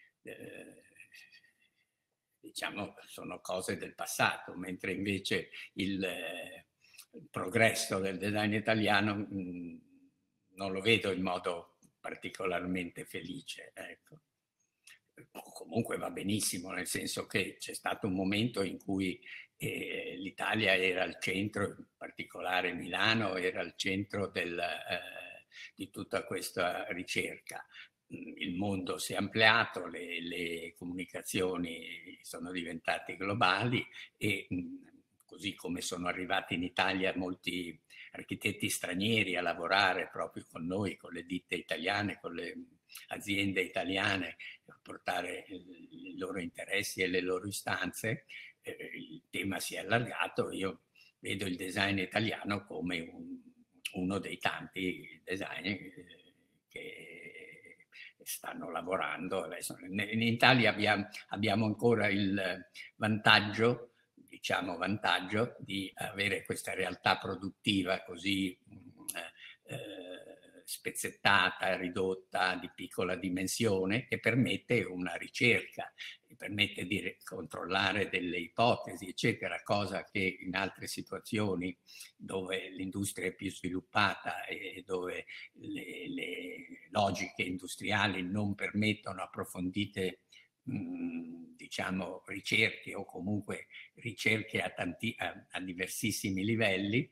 Speaker 2: diciamo, sono cose del passato, mentre invece il progresso del design italiano non lo vedo in modo particolarmente felice, ecco. Comunque va benissimo, nel senso che c'è stato un momento in cui l'Italia era al centro, in particolare Milano era al centro di tutta questa ricerca. Il mondo si è ampliato, le comunicazioni sono diventate globali e così come sono arrivati in Italia molti architetti stranieri a lavorare proprio con noi, con le ditte italiane, con le aziende italiane, a portare i loro interessi e le loro istanze, il tema si è allargato. Io vedo il design italiano come uno dei tanti design che stanno lavorando adesso. In Italia abbiamo ancora il vantaggio, diciamo vantaggio, di avere questa realtà produttiva così spezzettata, ridotta, di piccola dimensione, che permette una ricerca, che permette di controllare delle ipotesi, eccetera, cosa che in altre situazioni dove l'industria è più sviluppata e dove le logiche industriali non permettono approfondite diciamo ricerche o comunque ricerche a diversissimi livelli,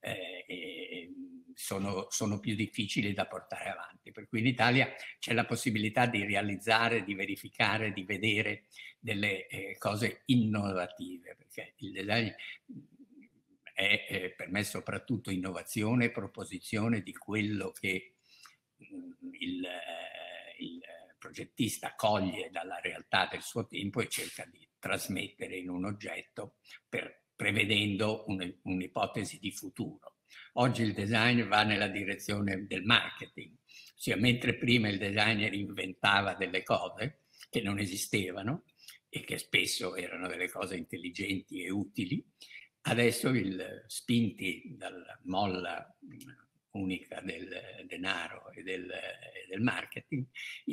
Speaker 2: sono più difficili da portare avanti. Per cui in Italia c'è la possibilità di realizzare, di verificare, di vedere delle cose innovative, perché il design è per me soprattutto innovazione e proposizione di quello che il progettista coglie dalla realtà del suo tempo e cerca di trasmettere in un oggetto prevedendo un'ipotesi di futuro. Oggi il design va nella direzione del marketing, ossia mentre prima il designer inventava delle cose che non esistevano e che spesso erano delle cose intelligenti e utili, adesso spinti dalla molla unica del denaro e del marketing,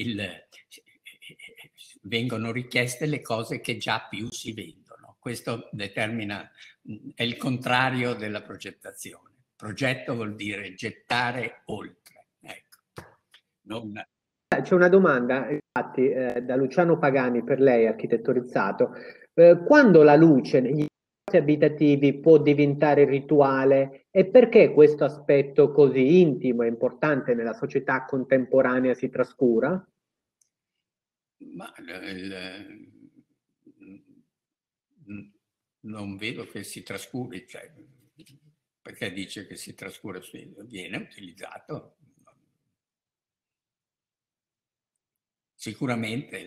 Speaker 2: vengono richieste le cose che già più si vendono. Questo determina, è il contrario della progettazione. Progetto vuol dire gettare oltre. Ecco.
Speaker 1: C'è una domanda, infatti, da Luciano Pagani per lei, architetto Rizzato. Quando la luce negli spazi abitativi può diventare rituale e perché questo aspetto così intimo e importante nella società contemporanea si trascura?
Speaker 2: Ma non vedo che si trascuri, cioè, perché dice che si trascura, viene utilizzato. Sicuramente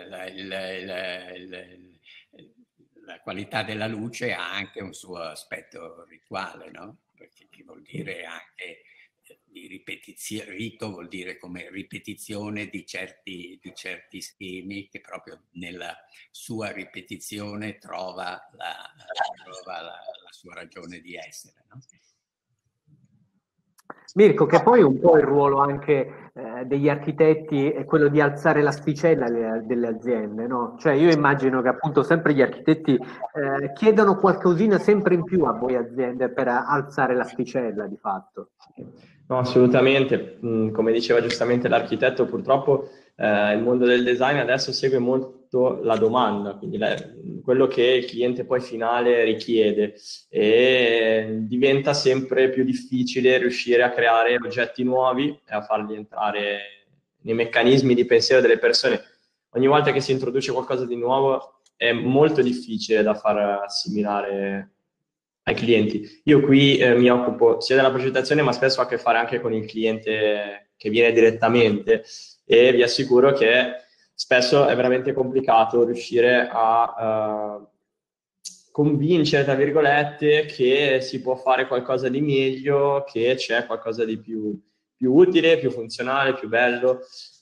Speaker 2: la qualità della luce ha anche un suo aspetto rituale, no? Perché vuol dire anche di ripetizione, rito vuol dire come ripetizione di certi schemi che proprio nella sua ripetizione trova la sua ragione di essere, no?
Speaker 1: Mirko, che poi un po' il ruolo anche degli architetti è quello di alzare l'asticella delle aziende, no? Cioè io immagino che appunto sempre gli architetti chiedano qualcosina sempre in più a voi aziende per alzare l'asticella di fatto.
Speaker 3: No, assolutamente. Come diceva giustamente l'architetto, purtroppo il mondo del design adesso segue molto la domanda, quindi quello che il cliente poi finale richiede, e diventa sempre più difficile riuscire a creare oggetti nuovi e a farli entrare nei meccanismi di pensiero delle persone. Ogni volta che si introduce qualcosa di nuovo è molto difficile da far assimilare ai clienti. Io qui mi occupo sia della progettazione, ma spesso ho a che fare anche con il cliente che viene direttamente, e vi assicuro che spesso è veramente complicato riuscire a convincere, tra virgolette, che si può fare qualcosa di meglio, che c'è qualcosa di più utile, più funzionale, più bello.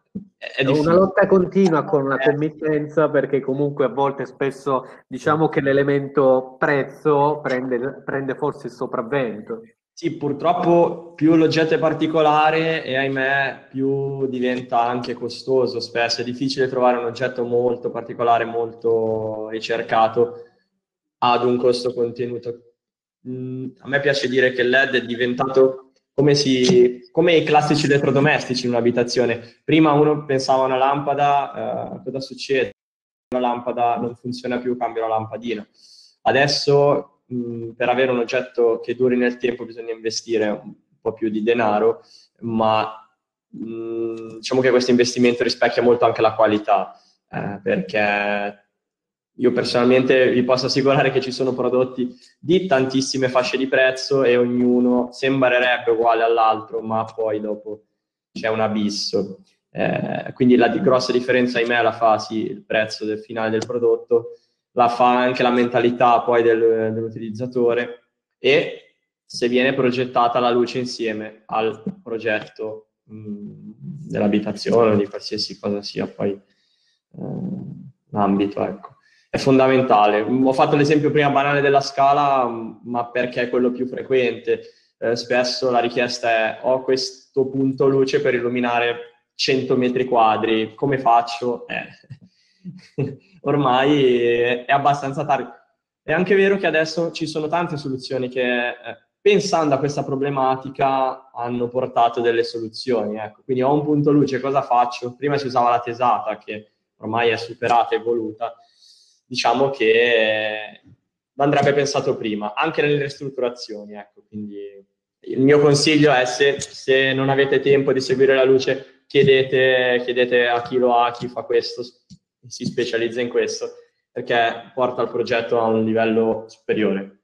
Speaker 1: È una lotta continua con la committenza, perché comunque a volte spesso diciamo che l'elemento prezzo prende forse il sopravvento.
Speaker 3: Sì, purtroppo più l'oggetto è particolare e ahimè più diventa anche costoso spesso. È difficile trovare un oggetto molto particolare, molto ricercato ad un costo contenuto. A me piace dire che il LED è diventato come i classici elettrodomestici in un'abitazione. Prima uno pensava a una lampada, cosa succede? La lampada non funziona più, cambio la lampadina. Adesso per avere un oggetto che duri nel tempo bisogna investire un po' più di denaro, ma diciamo che questo investimento rispecchia molto anche la qualità, perché io personalmente vi posso assicurare che ci sono prodotti di tantissime fasce di prezzo e ognuno sembrerebbe uguale all'altro, ma poi dopo c'è un abisso. Quindi la grossa differenza, ahimè, la fa sì il prezzo del finale del prodotto, la fa anche la mentalità poi dell'utilizzatore e se viene progettata la luce insieme al progetto dell'abitazione o di qualsiasi cosa sia poi l'ambito, ecco. È fondamentale. Ho fatto l'esempio prima banale della scala, ma perché è quello più frequente. Spesso la richiesta è: ho questo punto luce per illuminare 100 metri quadri, come faccio? Ormai è abbastanza tardi. È anche vero che adesso ci sono tante soluzioni che, pensando a questa problematica, hanno portato delle soluzioni. Ecco. Quindi ho un punto luce, cosa faccio? Prima si usava la tesata, che ormai è superata e evoluta. Diciamo che andrebbe pensato prima, anche nelle ristrutturazioni. Ecco. Quindi il mio consiglio è, se non avete tempo di seguire la luce, chiedete a chi lo ha, chi fa questo, si specializza in questo, perché porta il progetto a un livello superiore.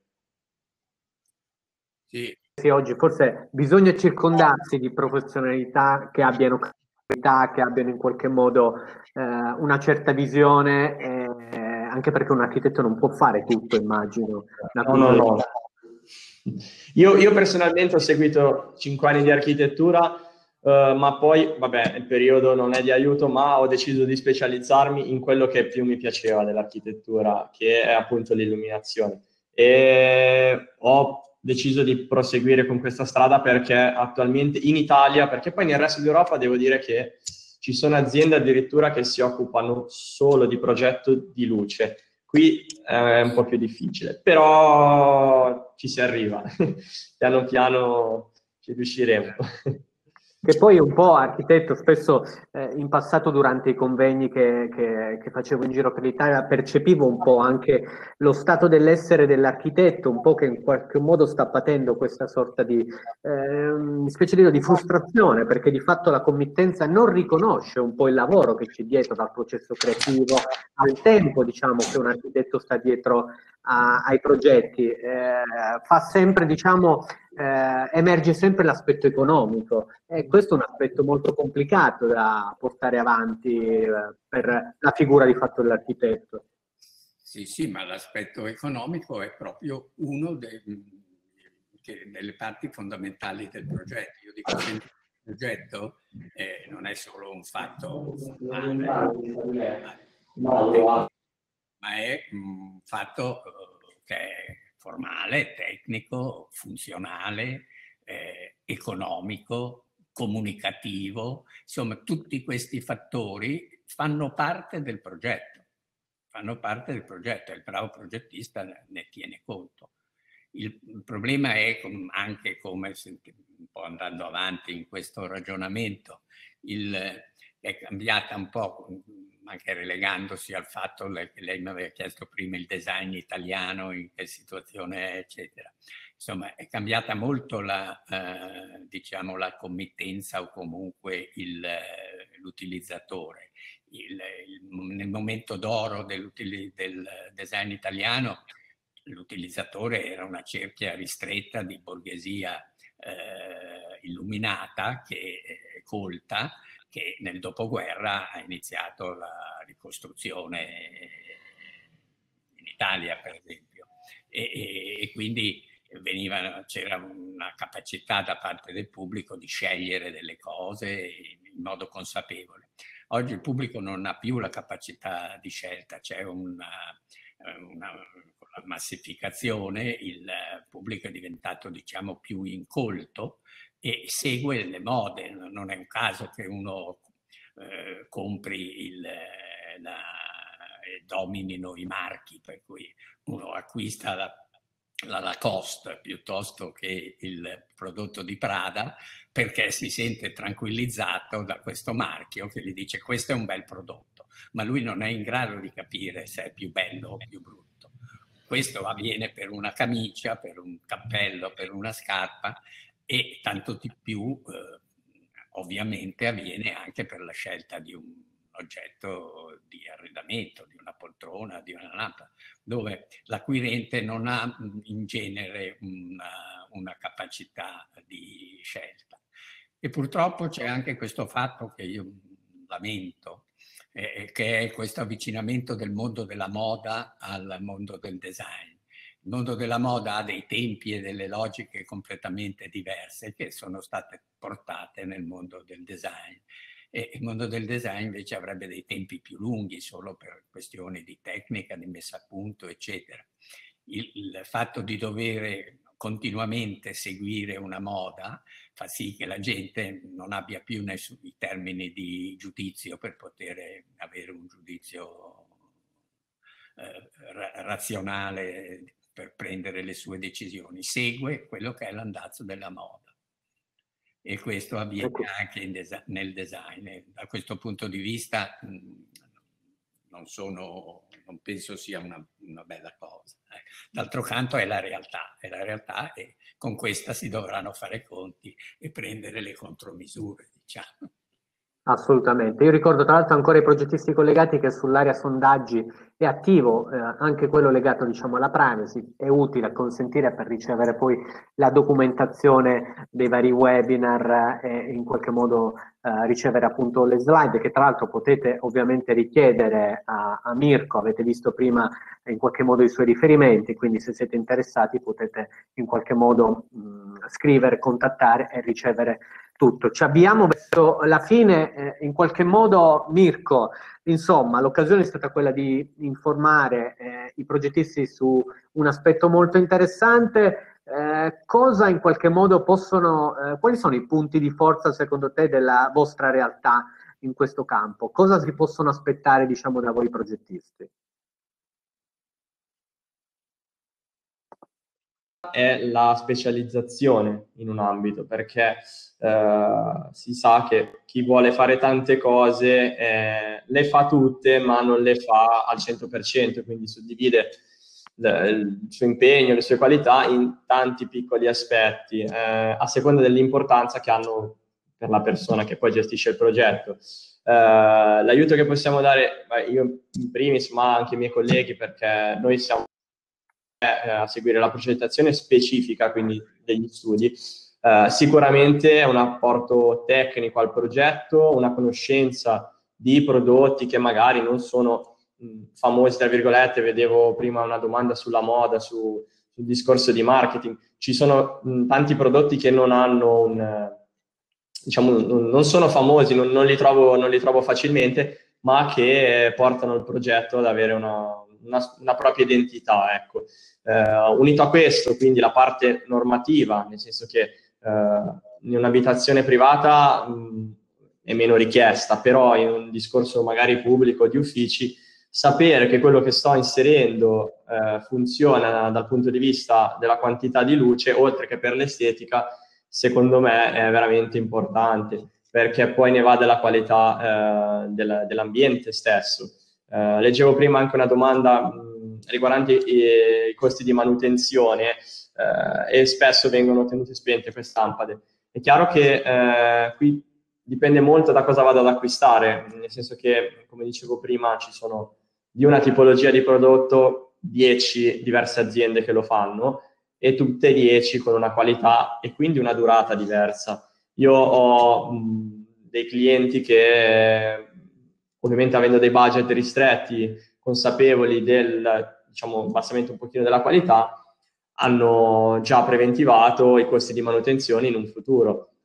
Speaker 1: Sì, oggi forse bisogna circondarsi di professionalità che abbiano capacità, che abbiano in qualche modo una certa visione, anche perché un architetto non può fare tutto, immagino.
Speaker 3: No. Io personalmente ho seguito 5 anni di architettura, ma poi, vabbè, il periodo non è di aiuto, ma ho deciso di specializzarmi in quello che più mi piaceva dell'architettura, che è appunto l'illuminazione. E ho deciso di proseguire con questa strada perché attualmente in Italia, perché poi nel resto d'Europa devo dire che ci sono aziende addirittura che si occupano solo di progetto di luce. Qui è un po' più difficile, però ci si arriva. Piano piano ci riusciremo.
Speaker 1: Che poi un po' architetto, spesso in passato durante i convegni che facevo in giro per l'Italia percepivo un po' anche lo stato dell'essere dell'architetto, un po' che in qualche modo sta patendo questa sorta di specie di frustrazione, perché di fatto la committenza non riconosce un po' il lavoro che c'è dietro dal processo creativo al tempo, diciamo, che un architetto sta dietro ai progetti. Fa sempre, diciamo, emerge sempre l'aspetto economico e questo è un aspetto molto complicato da portare avanti per la figura di fatto dell'architetto.
Speaker 2: Sì, ma l'aspetto economico è proprio uno delle parti fondamentali del progetto. Io dico sempre che il progetto non è solo un fatto formale, ma è un fatto che è formale, tecnico, funzionale, economico, comunicativo. Insomma, tutti questi fattori fanno parte del progetto. Fanno parte del progetto e il bravo progettista ne tiene conto. Il problema è anche, come un po' andando avanti in questo ragionamento, è cambiata un po', anche relegandosi al fatto che lei mi aveva chiesto prima il design italiano, in che situazione è, eccetera. Insomma, è cambiata molto diciamo, la committenza o comunque l'utilizzatore. Nel momento d'oro del design italiano, l'utilizzatore era una cerchia ristretta di borghesia illuminata, colta, che nel dopoguerra ha iniziato la ricostruzione in Italia, per esempio. E quindi c'era una capacità da parte del pubblico di scegliere delle cose in modo consapevole. Oggi il pubblico non ha più la capacità di scelta, c'è con la massificazione il pubblico è diventato, diciamo, più incolto e segue le mode. Non è un caso che uno compri dominino i marchi, per cui uno acquista la Lacoste piuttosto che il prodotto di Prada perché si sente tranquillizzato da questo marchio che gli dice questo è un bel prodotto, ma lui non è in grado di capire se è più bello o più brutto. Questo avviene per una camicia, per un cappello, per una scarpa e tanto di più ovviamente avviene anche per la scelta di un oggetto di arredamento, di una poltrona, di una lampada, dove l'acquirente non ha in genere una capacità di scelta. E purtroppo c'è anche questo fatto che io lamento, che è questo avvicinamento del mondo della moda al mondo del design. Il mondo della moda ha dei tempi e delle logiche completamente diverse che sono state portate nel mondo del design. E il mondo del design invece avrebbe dei tempi più lunghi solo per questioni di tecnica, di messa a punto, eccetera. Il fatto di dover continuamente seguire una moda fa sì che la gente non abbia più i termini di giudizio per poter avere un giudizio razionale per prendere le sue decisioni. Segue quello che è l'andazzo della moda. E questo avviene anche nel design. E da questo punto di vista non penso sia una bella cosa. D'altro canto è la realtà e con questa si dovranno fare conti e prendere le contromisure, diciamo.
Speaker 1: Assolutamente. Io ricordo tra l'altro ancora i progettisti collegati che sull'area sondaggi è attivo, anche quello legato diciamo alla privacy, è utile a consentire per ricevere poi la documentazione dei vari webinar e in qualche modo ricevere appunto le slide che tra l'altro potete ovviamente richiedere a Mirko, avete visto prima in qualche modo i suoi riferimenti, quindi se siete interessati potete in qualche modo scrivere, contattare e ricevere tutto. Ci abbiamo verso la fine, in qualche modo Mirko, insomma l'occasione è stata quella di informare i progettisti su un aspetto molto interessante. Cosa in qualche modo quali sono i punti di forza secondo te della vostra realtà in questo campo? Cosa si possono aspettare diciamo da voi progettisti?
Speaker 3: È la specializzazione in un ambito, perché si sa che chi vuole fare tante cose le fa tutte ma non le fa al 100%, quindi suddivide il suo impegno, le sue qualità in tanti piccoli aspetti a seconda dell'importanza che hanno per la persona che poi gestisce il progetto. L'aiuto che possiamo dare, io in primis ma anche i miei colleghi, perché noi siamo a seguire la progettazione specifica, quindi degli studi, sicuramente è un apporto tecnico al progetto, una conoscenza di prodotti che magari non sono famosi, tra virgolette. Vedevo prima una domanda sulla moda, sul discorso di marketing. Ci sono tanti prodotti che non hanno diciamo, non sono famosi, non li trovo facilmente, ma che portano il progetto ad avere una propria identità, ecco. Unito a questo, quindi la parte normativa, nel senso che in un'abitazione privata è meno richiesta, però in un discorso magari pubblico di uffici, sapere che quello che sto inserendo funziona dal punto di vista della quantità di luce, oltre che per l'estetica, secondo me è veramente importante, perché poi ne va della qualità dell'ambiente stesso. Leggevo prima anche una domanda riguardante i costi di manutenzione e spesso vengono tenute spente queste lampade. È chiaro che qui dipende molto da cosa vado ad acquistare, nel senso che, come dicevo prima, ci sono di una tipologia di prodotto 10 diverse aziende che lo fanno e tutte 10 con una qualità e quindi una durata diversa. Io ho dei clienti che, ovviamente avendo dei budget ristretti, consapevoli del, diciamo, abbassamento un pochino della qualità, hanno già preventivato i costi di manutenzione in un futuro.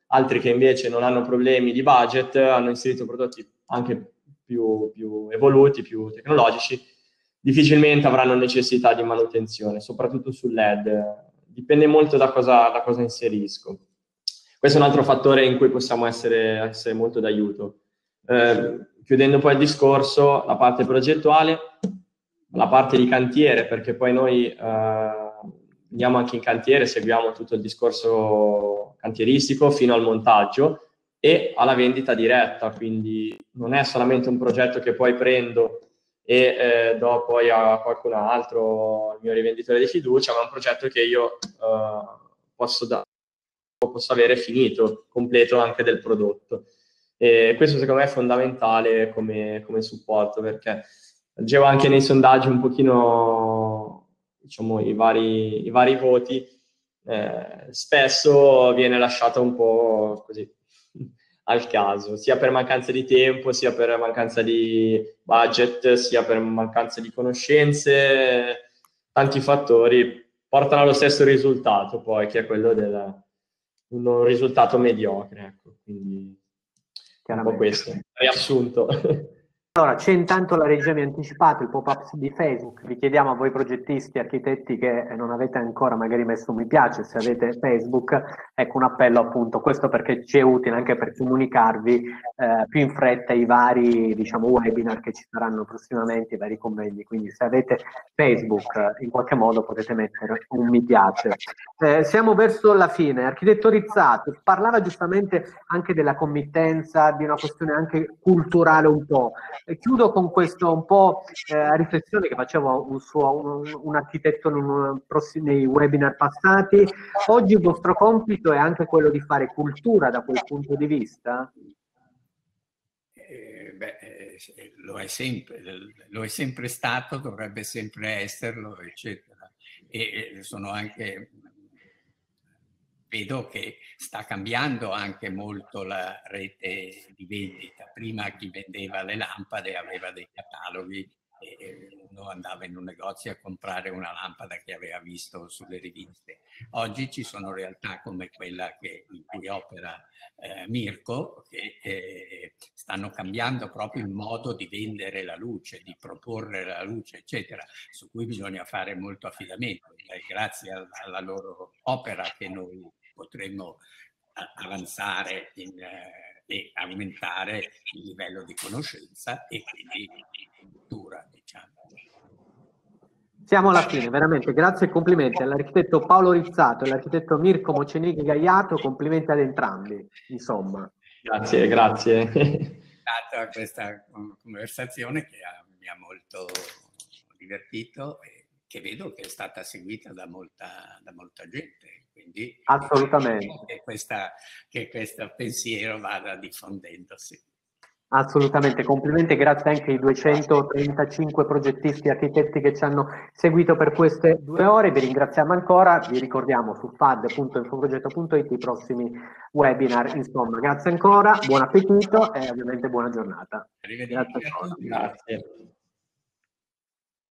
Speaker 3: altri che invece non hanno problemi di budget, hanno inserito prodotti anche più evoluti, più tecnologici, difficilmente avranno necessità di manutenzione, soprattutto sul LED. Dipende molto da cosa inserisco. Questo è un altro fattore in cui possiamo essere molto d'aiuto. Chiudendo poi il discorso, la parte progettuale, la parte di cantiere, perché poi noi andiamo anche in cantiere, seguiamo tutto il discorso cantieristico fino al montaggio e alla vendita diretta, quindi non è solamente un progetto che poi prendo e do poi a qualcun altro, il mio rivenditore di fiducia, ma è un progetto che io posso avere finito, completo anche del prodotto. E questo secondo me è fondamentale come supporto, perché leggevo anche nei sondaggi un pochino, diciamo, i vari voti, spesso viene lasciato un po' così al caso, sia per mancanza di tempo, sia per mancanza di budget, sia per mancanza di conoscenze, tanti fattori portano allo stesso risultato poi, che è quello un risultato mediocre, ecco, quindi un po' questo, riassunto.
Speaker 1: Allora, c'è intanto la regia mi ha anticipato il pop-up di Facebook, vi chiediamo a voi progettisti, architetti che non avete ancora magari messo un mi piace, se avete Facebook, ecco un appello appunto, questo perché ci è utile anche per comunicarvi più in fretta i vari, diciamo, webinar che ci saranno prossimamente, i vari convegni, quindi se avete Facebook in qualche modo potete mettere un mi piace. Siamo verso la fine, architetto Rizzato parlava giustamente anche della committenza, di una questione anche culturale un po'. Chiudo con questo un po' riflessione che facevo un architetto nei webinar passati. Oggi il vostro compito è anche quello di fare cultura da quel punto di vista?
Speaker 2: Lo è sempre stato, dovrebbe sempre esserlo, eccetera. E sono anche... Vedo che sta cambiando anche molto la rete di vendita. Prima chi vendeva le lampade aveva dei cataloghi e uno andava in un negozio a comprare una lampada che aveva visto sulle riviste. Oggi ci sono realtà come quella in cui opera Mirko, che stanno cambiando proprio il modo di vendere la luce, di proporre la luce, eccetera, su cui bisogna fare molto affidamento. Grazie alla loro opera che noi potremmo avanzare e aumentare il livello di conoscenza e quindi di cultura, diciamo.
Speaker 1: Siamo alla fine, veramente, grazie e complimenti all'architetto Paolo Rizzato e all'architetto Mirko Mocenighi Gaiato, complimenti ad entrambi, insomma.
Speaker 3: Grazie.
Speaker 2: A questa conversazione che mi ha molto divertito e che vedo che è stata seguita da molta gente. Quindi
Speaker 1: assolutamente
Speaker 2: che questo pensiero vada diffondendosi.
Speaker 1: Assolutamente, complimenti e grazie anche ai 235 progettisti e architetti che ci hanno seguito per queste 2 ore. Vi ringraziamo ancora, vi ricordiamo su fad.infoprogetto.it i prossimi webinar. Insomma, grazie ancora, buon appetito e ovviamente buona giornata.
Speaker 2: Arrivederci.
Speaker 3: Grazie.